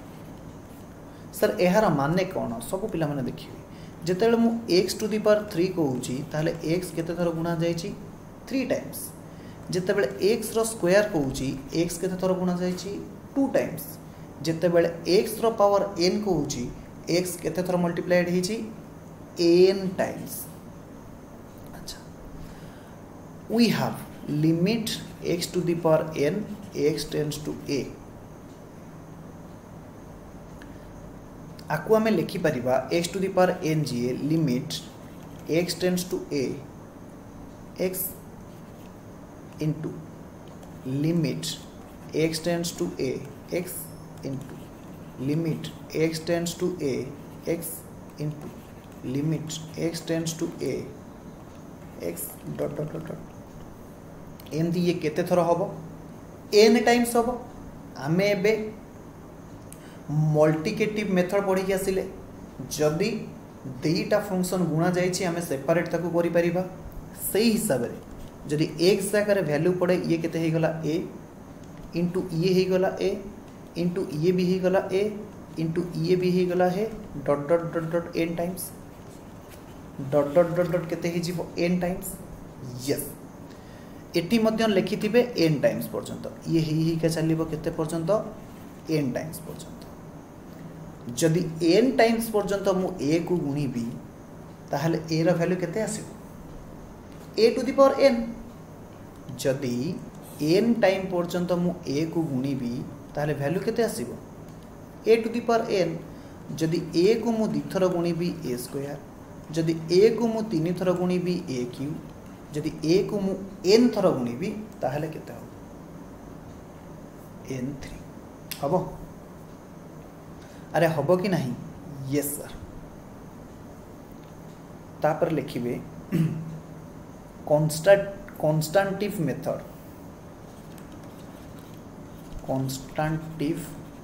sir एहार माने कौन सब पिला माने देखिबे जेतेले मु x to the power three कहूची ताले x केते थर गुणा जायची थ्री टाइम्स जेतेबेले x रो स्क्वायर कहूची x केते थर गुणा जायची टू टाइम्स जेतेबेले x रो पावर n कहूची x केते थर मल्टीप्लाइड हेची n टाइम्स अच्छा we have limit x to the power n x tends to a आकु आमे लिखि परिबा x to the power n जी limit x tends to a x into limit x tends to a x into limit x tends to a x into limit x tends to a x dot dot dot dot एमती ये केते थर हबो n टाइम्स हबो आमे एबे मल्टिप्लिकेटिव मेथड पढ़ी के आसिले जदी दुईटा फंक्शन गुणा जायछि आमे सेपरेट ताको करि परिबा सही हिसाब रे जदी x जाकर वैल्यू पड़े ये केते हे गला a इंटू ये ही गला ए इंटू ये भी ही गला ए इंटू ये भी ही गला है dot dot dot dot n times dot dot dot dot केते ही जीवो एन टाइम्स यस एटी मध्य लिखिथिबे एन टाइम्स पर्यंत ये ही ही के चलिबो केते पर्यंत एन टाइम्स पर्यंत जदी एन टाइम्स पर्यंत मु ए को गुणीबी ताहले ए रो वैल्यू केते आसीबो a to the power n जदी n टाइम पर्यंत मु a को गुणीबी ताहले वैल्यू केते आसीबो a to the power n जदी a को मु दिथर गुणीबी a स्क्वायर जदी a को मु तीन थर गुणीबी a क्यूब जदी a को मु n थर गुणीबी ताहले केते हो n थ्री हबो अरे हबो कि नहीं यस सर तापर लिखिबे कांस्टेंट कांस्टेंटिव मेथड कांस्टेंटिव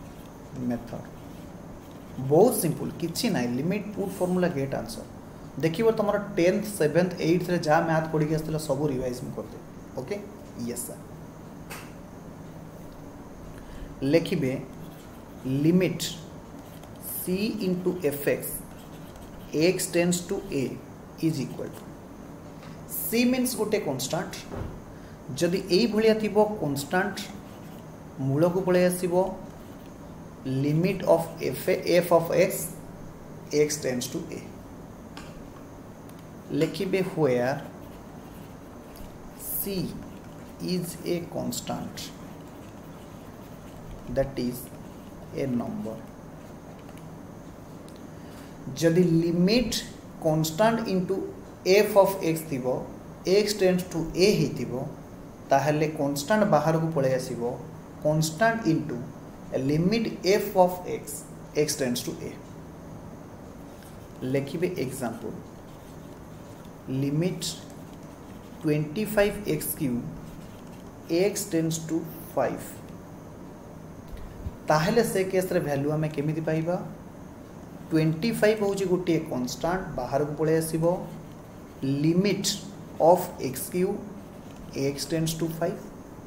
मेथड बहुत सिंपल किछि नाही limit put formula get answer देखिबो तमरो टेंथ सेवेंथ एट्थ रे जा मैथ पढ़ी के आस्तला सब रिवाइज में करते ओके यस सर लिखिबे limit c into fx x tends to a is equal to c means गोटे कांस्टेंट जदि एई भलिया थिबो कांस्टेंट मूल को पळे आसीबो limit of f f of x x tends to a लिखिबे where c is a constant that is a number जदि limit constant into f of x थिबो x tends to a ही थिबो ताहले कांस्टेंट बाहर को पळे आसीबो constant into limit f of x x tends to a लिखिबे example limit twenty five x cube x tends to five ताहले से केस रे वैल्यू आम केमी पाइबा ट्वेंटी फाइव हूँ गोटे कन्स्टांट बाहर को पलि आसो limit of x cube x tends to five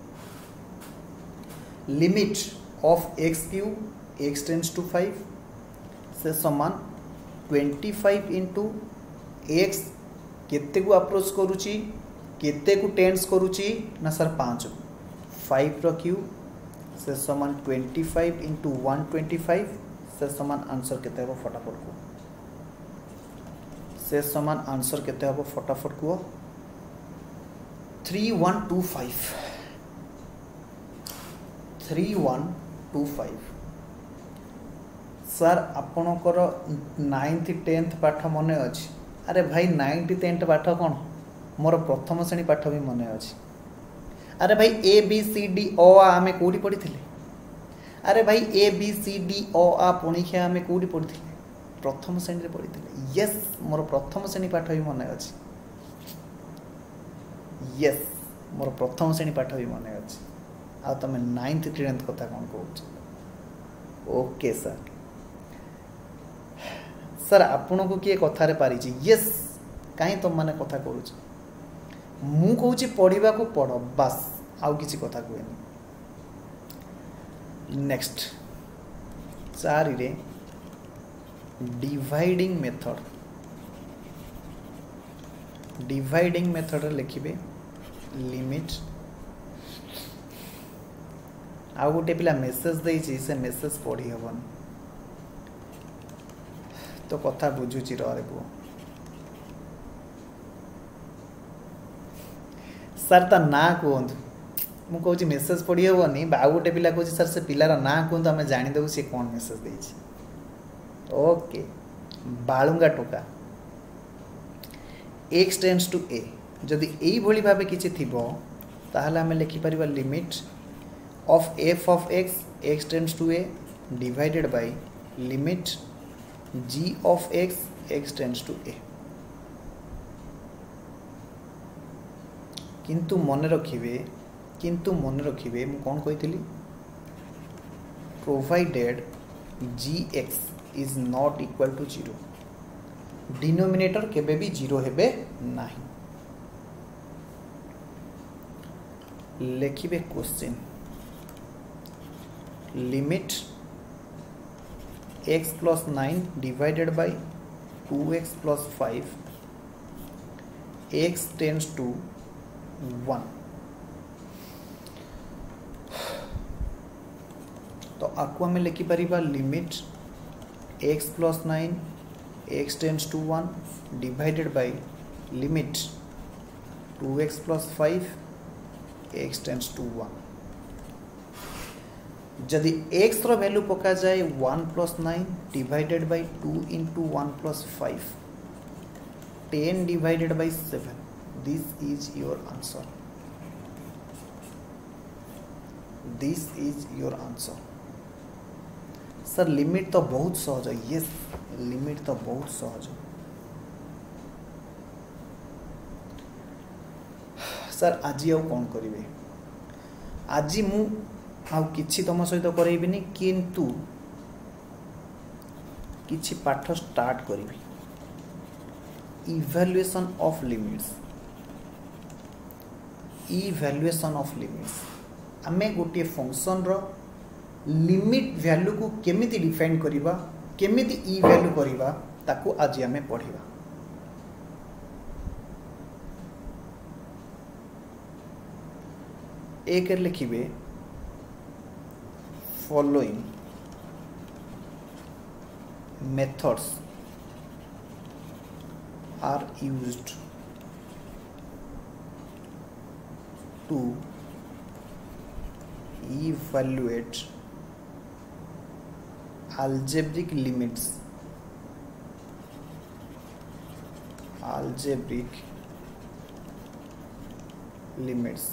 limit of x cube x tends to five से समान ट्वेंटी फाइव इंटू एक्स केते को अप्रोच करुची केते को टेंड्स करुची ना सर पाँच फाइव रो क्यू से समान twenty five into one twenty five से समान आंसर केते हो फटाफट को से समान आंसर केते हो फटाफट को three one two five three one two five sir आपणकर नाइन्थ टेन्थ पाठ मन अच्छी अरे भाई नाइन्थ टेन्थ पाठ कौन मोर प्रथम श्रेणी पाठ भी मन अच्छी अरे भाई A B C D O आम कौटी पढ़ी अरे भाई A B C D O आ पणिखिया आम कौटी पढ़ी प्रथम श्रेणी पढ़ी यस मोर प्रथम श्रेणी पाठ भी मन अच्छी यस मोर प्रथम श्रेणी पाठ भी मन अच्छी आ तुम नाइन्थ टेन्थ कथा कौन कह ओके सर सर आपण को किए कथारे पारिछि यस कहीं तुम माने कथा करूछ मु कहूँ पढ़ा को पढ़ बास आउ किसी कथा कहे नेक्स्ट चार रे डिवाइडिंग मेथड डिवाइडिंग मेथड लिखिबे लिमिट आउ गोटे पिला मेसेज देइछि से मेसेज पढ़ी हबन तो कथा बुझुची रे पुओ सर ता ना कहतु मु कहूँ मेसेज पढ़ी हेनी आउ गोटे पिला कहूँ सर से पिलार ना कहतु आम जानीदेव सी कौन मेसेज देछि ओके बालुंगा टोका एक्स टेंड्स टू ए जदि यही भली भाव किसी थिबो ताहले आम लिखिपर limit of f of x x tends to a divided by limit g of x x tends to a किंतु मन रखिबे किंतु मन रखिबे मु कौन कही provided g x is not equal to zero denominator केबे भी जीरो हेबे नाही लिखिबे question limit x plus nine divided by two x plus five x tends to one तो आपको हमें लिखिपर limit x plus nine x tends to one divided by limit two x plus five x tends to one जदि एक्स रो वैल्यू पका जाए one plus nine divided by two into one plus five ten divided by seven this is your answer this is your answer sir limit तो बहुत सहज है यस लिमिट तो बहुत सहज सर आज आउ कौन करेंगे आज मु आउ किछि तुम सहित करेबिनी किंतु किछि पाठ स्टार्ट करी evaluation of limits evaluation of limits आमे गोटे फंक्शन रो लिमिट वैल्यू को केमिति डिफाइन करिबा केमिति ई वैल्यू करिबा ताको आज आमे पढ़िबा एक लिखिबे following methods are used to evaluate algebraic limits algebraic limits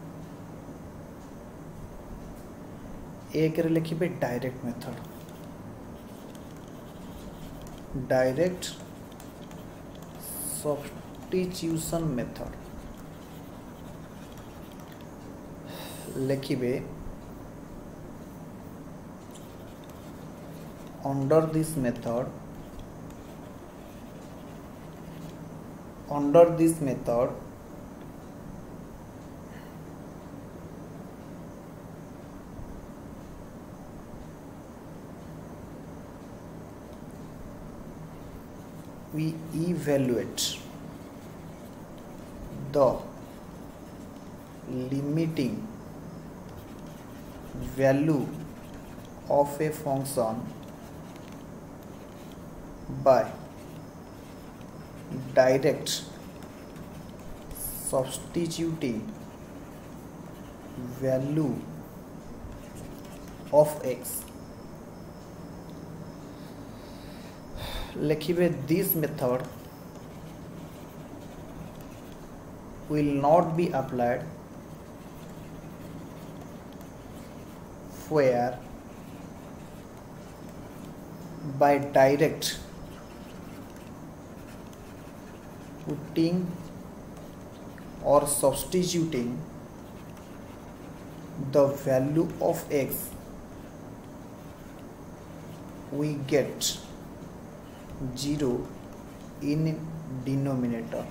एक रे लिखिबे direct method direct substitution method लिखिबे under this method under this method we evaluate the limiting value of a function by direct substituting value of x. लिखिए this method will not be applied where by direct putting or substituting the value of x we get zero in denominator.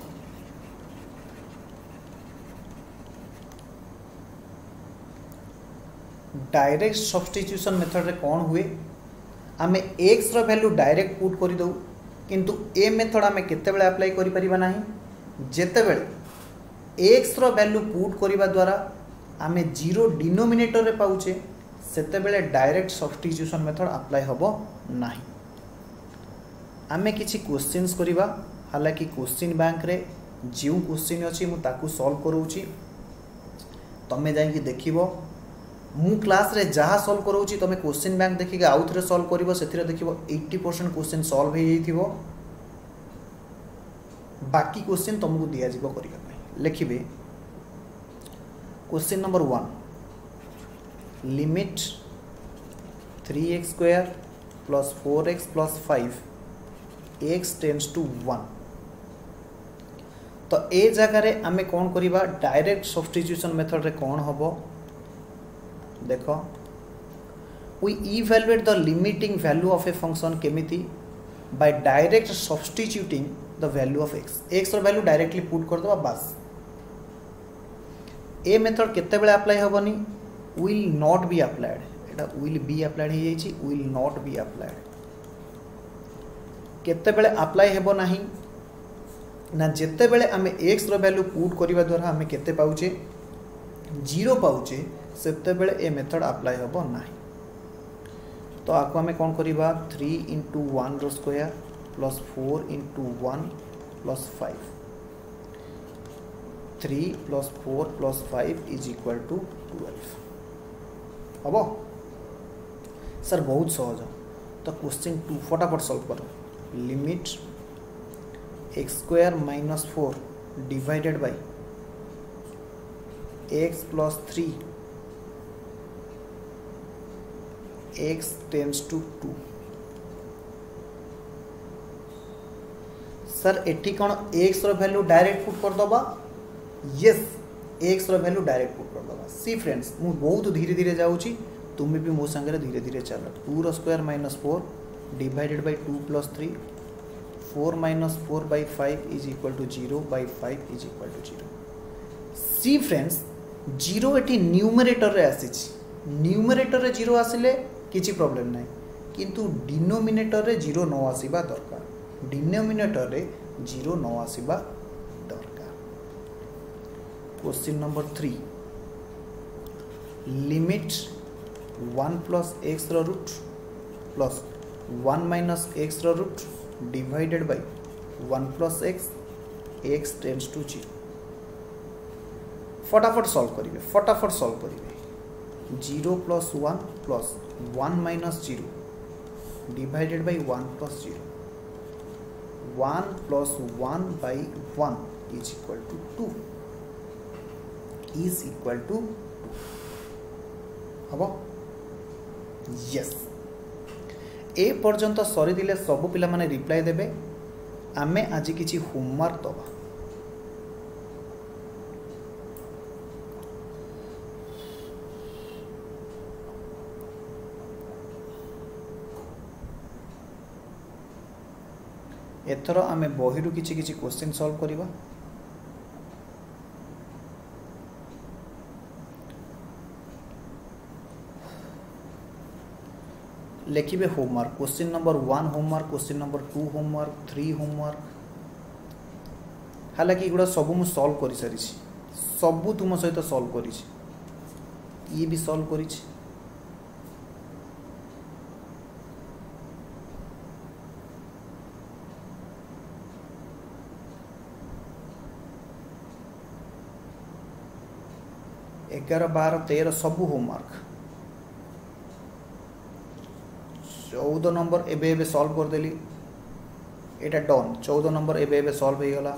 Direct substitution method रे कौन हुए आमे x रो वैल्यू डायरेक्ट पुट करि दउ किंतु ए मेथड आमे केते बेले अप्लाई करि परिबा नाही जेते बेले x रो वैल्यू पुट करिबा द्वारा आमे जीरो डिनोमिनेटर रे पाउचे सेते बेले डायरेक्ट सब्स्टिट्यूशन मेथड अप्लाई हबो नाही. आमे किछि क्वेश्चंस करिबा हालांकि क्वेश्चन बैंक रे जो क्वेश्चन अछि मु ताकू सॉल्व करूची तमे जाई कि देखिबो मु क्लास रे जहाँ सॉल्व करूची तमे क्वेश्चन बैंक देखिके आउ थरे सॉल्व करिवो सेथिरे देखिबो अस्सी परसेंट क्वेश्चन सॉल्व हे जइथिबो बाकी क्वेश्चन तुमको दिया जिवो करिया पई. लिखिबे question number one limit three x square plus four x plus five x tends to one. तो ए जगह रे आमे कौन करिबा डायरेक्ट सब्स्टिट्यूशन मेथड रे कौन हबो देखो we evaluate the limiting value of a function केमिति by direct substituting the value of x. x रो वैल्यू डायरेक्टली पुट कर दबा बस. ए मेथड केते बेले अप्लाई होबनी will not be applied. एटा will be applied हे जाईची will not be applied. केते बेले अप्लाई हेबो नाही ना जेते बेले आमे x रो वैल्यू पुट करिवा द्वारा आमे केते पाउचे जीरो पाउचे सेते बेले ए मेथड अप्लाई होबो नाही. तो आको आमे कोन करिबा थ्री इंटू वन रो square plus four into one plus five three plus four plus five is equal to twelve हबो सर बहुत सहज. तो क्वेश्चन टू फटाफट सॉल्व करो. Limit x square minus four divided by x plus three x tends to two. Sir एठी कोन x रो वैल्यू डायरेक्ट पुट कर दबा यस x रो वैल्यू डायरेक्ट पुट कर दबा. सी फ्रेंड्स मु बहुत धीरे धीरे जाउची तुम भी मो संगे धीरे धीरे चलो. टू रो square minus four divided by two plus three four minus four by five is equal to zero by five is equal to zero. सी फ्रेंड्स जीरो एठी न्यूमरेटर रे आसीची. न्यूमरेटर रे जीरो आसिले किसी प्रॉब्लम नहीं किंतु डिनोमिनेटर रे जीरो न आसीबा दरकार. डिनोमिनेटर रे जीरो न आसीबा दरकार. Question number three limit one plus x रो root plus one minus x रो root divided by one plus x x tends to zero. फटाफट सॉल्व करिवे फटाफट सॉल्व करिवे. Zero plus one plus one minus zero divided by one plus zero one plus one by one is equal to two is equal to two हबो यस. ए पर्यंत सरी दिले सब पिला माने रिप्लाई देबे. आमे आज किछि होमवर्क दबा. एथर आमे बहिरु किछि किछि क्वेश्चन सॉल्व करिवा। लिखिबे homework question number one homework question number two homework three homework. हालांकि एगुड़ा सब मु सॉल्व कर सारी सबू तुम सहित सॉल्व करी ये भी सॉल्व करी एगार बार तेरह सबू होमवर्क चौदह नंबर एबे एबे सॉल्व कर देली एटा डन चौदह नंबर एबे एबे सॉल्व हो गला।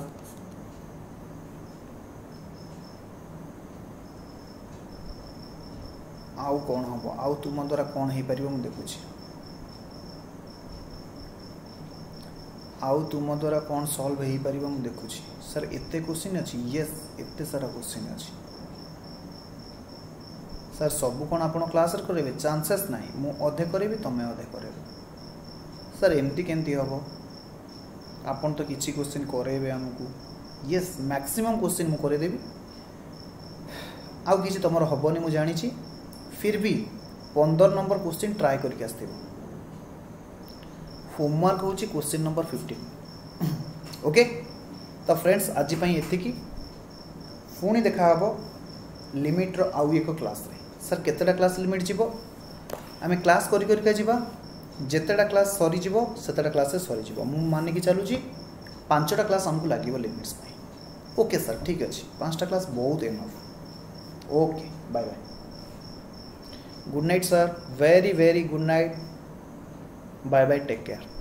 आउ कौन हम आउ तुम द्वारा कौन हो पार मुझे देखुची आउ तुम द्वारा कौन सॉल्व हो पार मुझे देखुची सर एते क्वेश्चन अच्छी यस एते सारा क्वेश्चन अच्छी सर सबू कौन आप क्लास करेंगे चांसेस ना मु अधे करी तुम्हें अधे कर सर एमती केमती हम आपन तो किसी क्वेश्चन करेबे आमको यस मैक्सिमम क्वेश्चन मु करदेवी आउ किसी तुम हेनी मुझे जानी फिर भी पंद्रह नंबर क्वेश्चन ट्राए करके आस होमवर्क हूँ क्वेश्चन नंबर फिफ्टीन ओके। तो फ्रेंड्स आज ये पुणी देखा लिमिट्र आउ एक क्लास रे सर केतेटा क्लास लिमिट जीवो आमे क्लास करी करी जीवा जेतेटा क्लास सरी जीवो सेतेटा क्लास सरी जीवो मु माने की चलुची पांचटा क्लास हमको लागिवो लिमिट्स में ओके सर ठीक अच्छे पांचटा क्लास बहुत enough okay bye bye good night sir very very good night bye bye take care.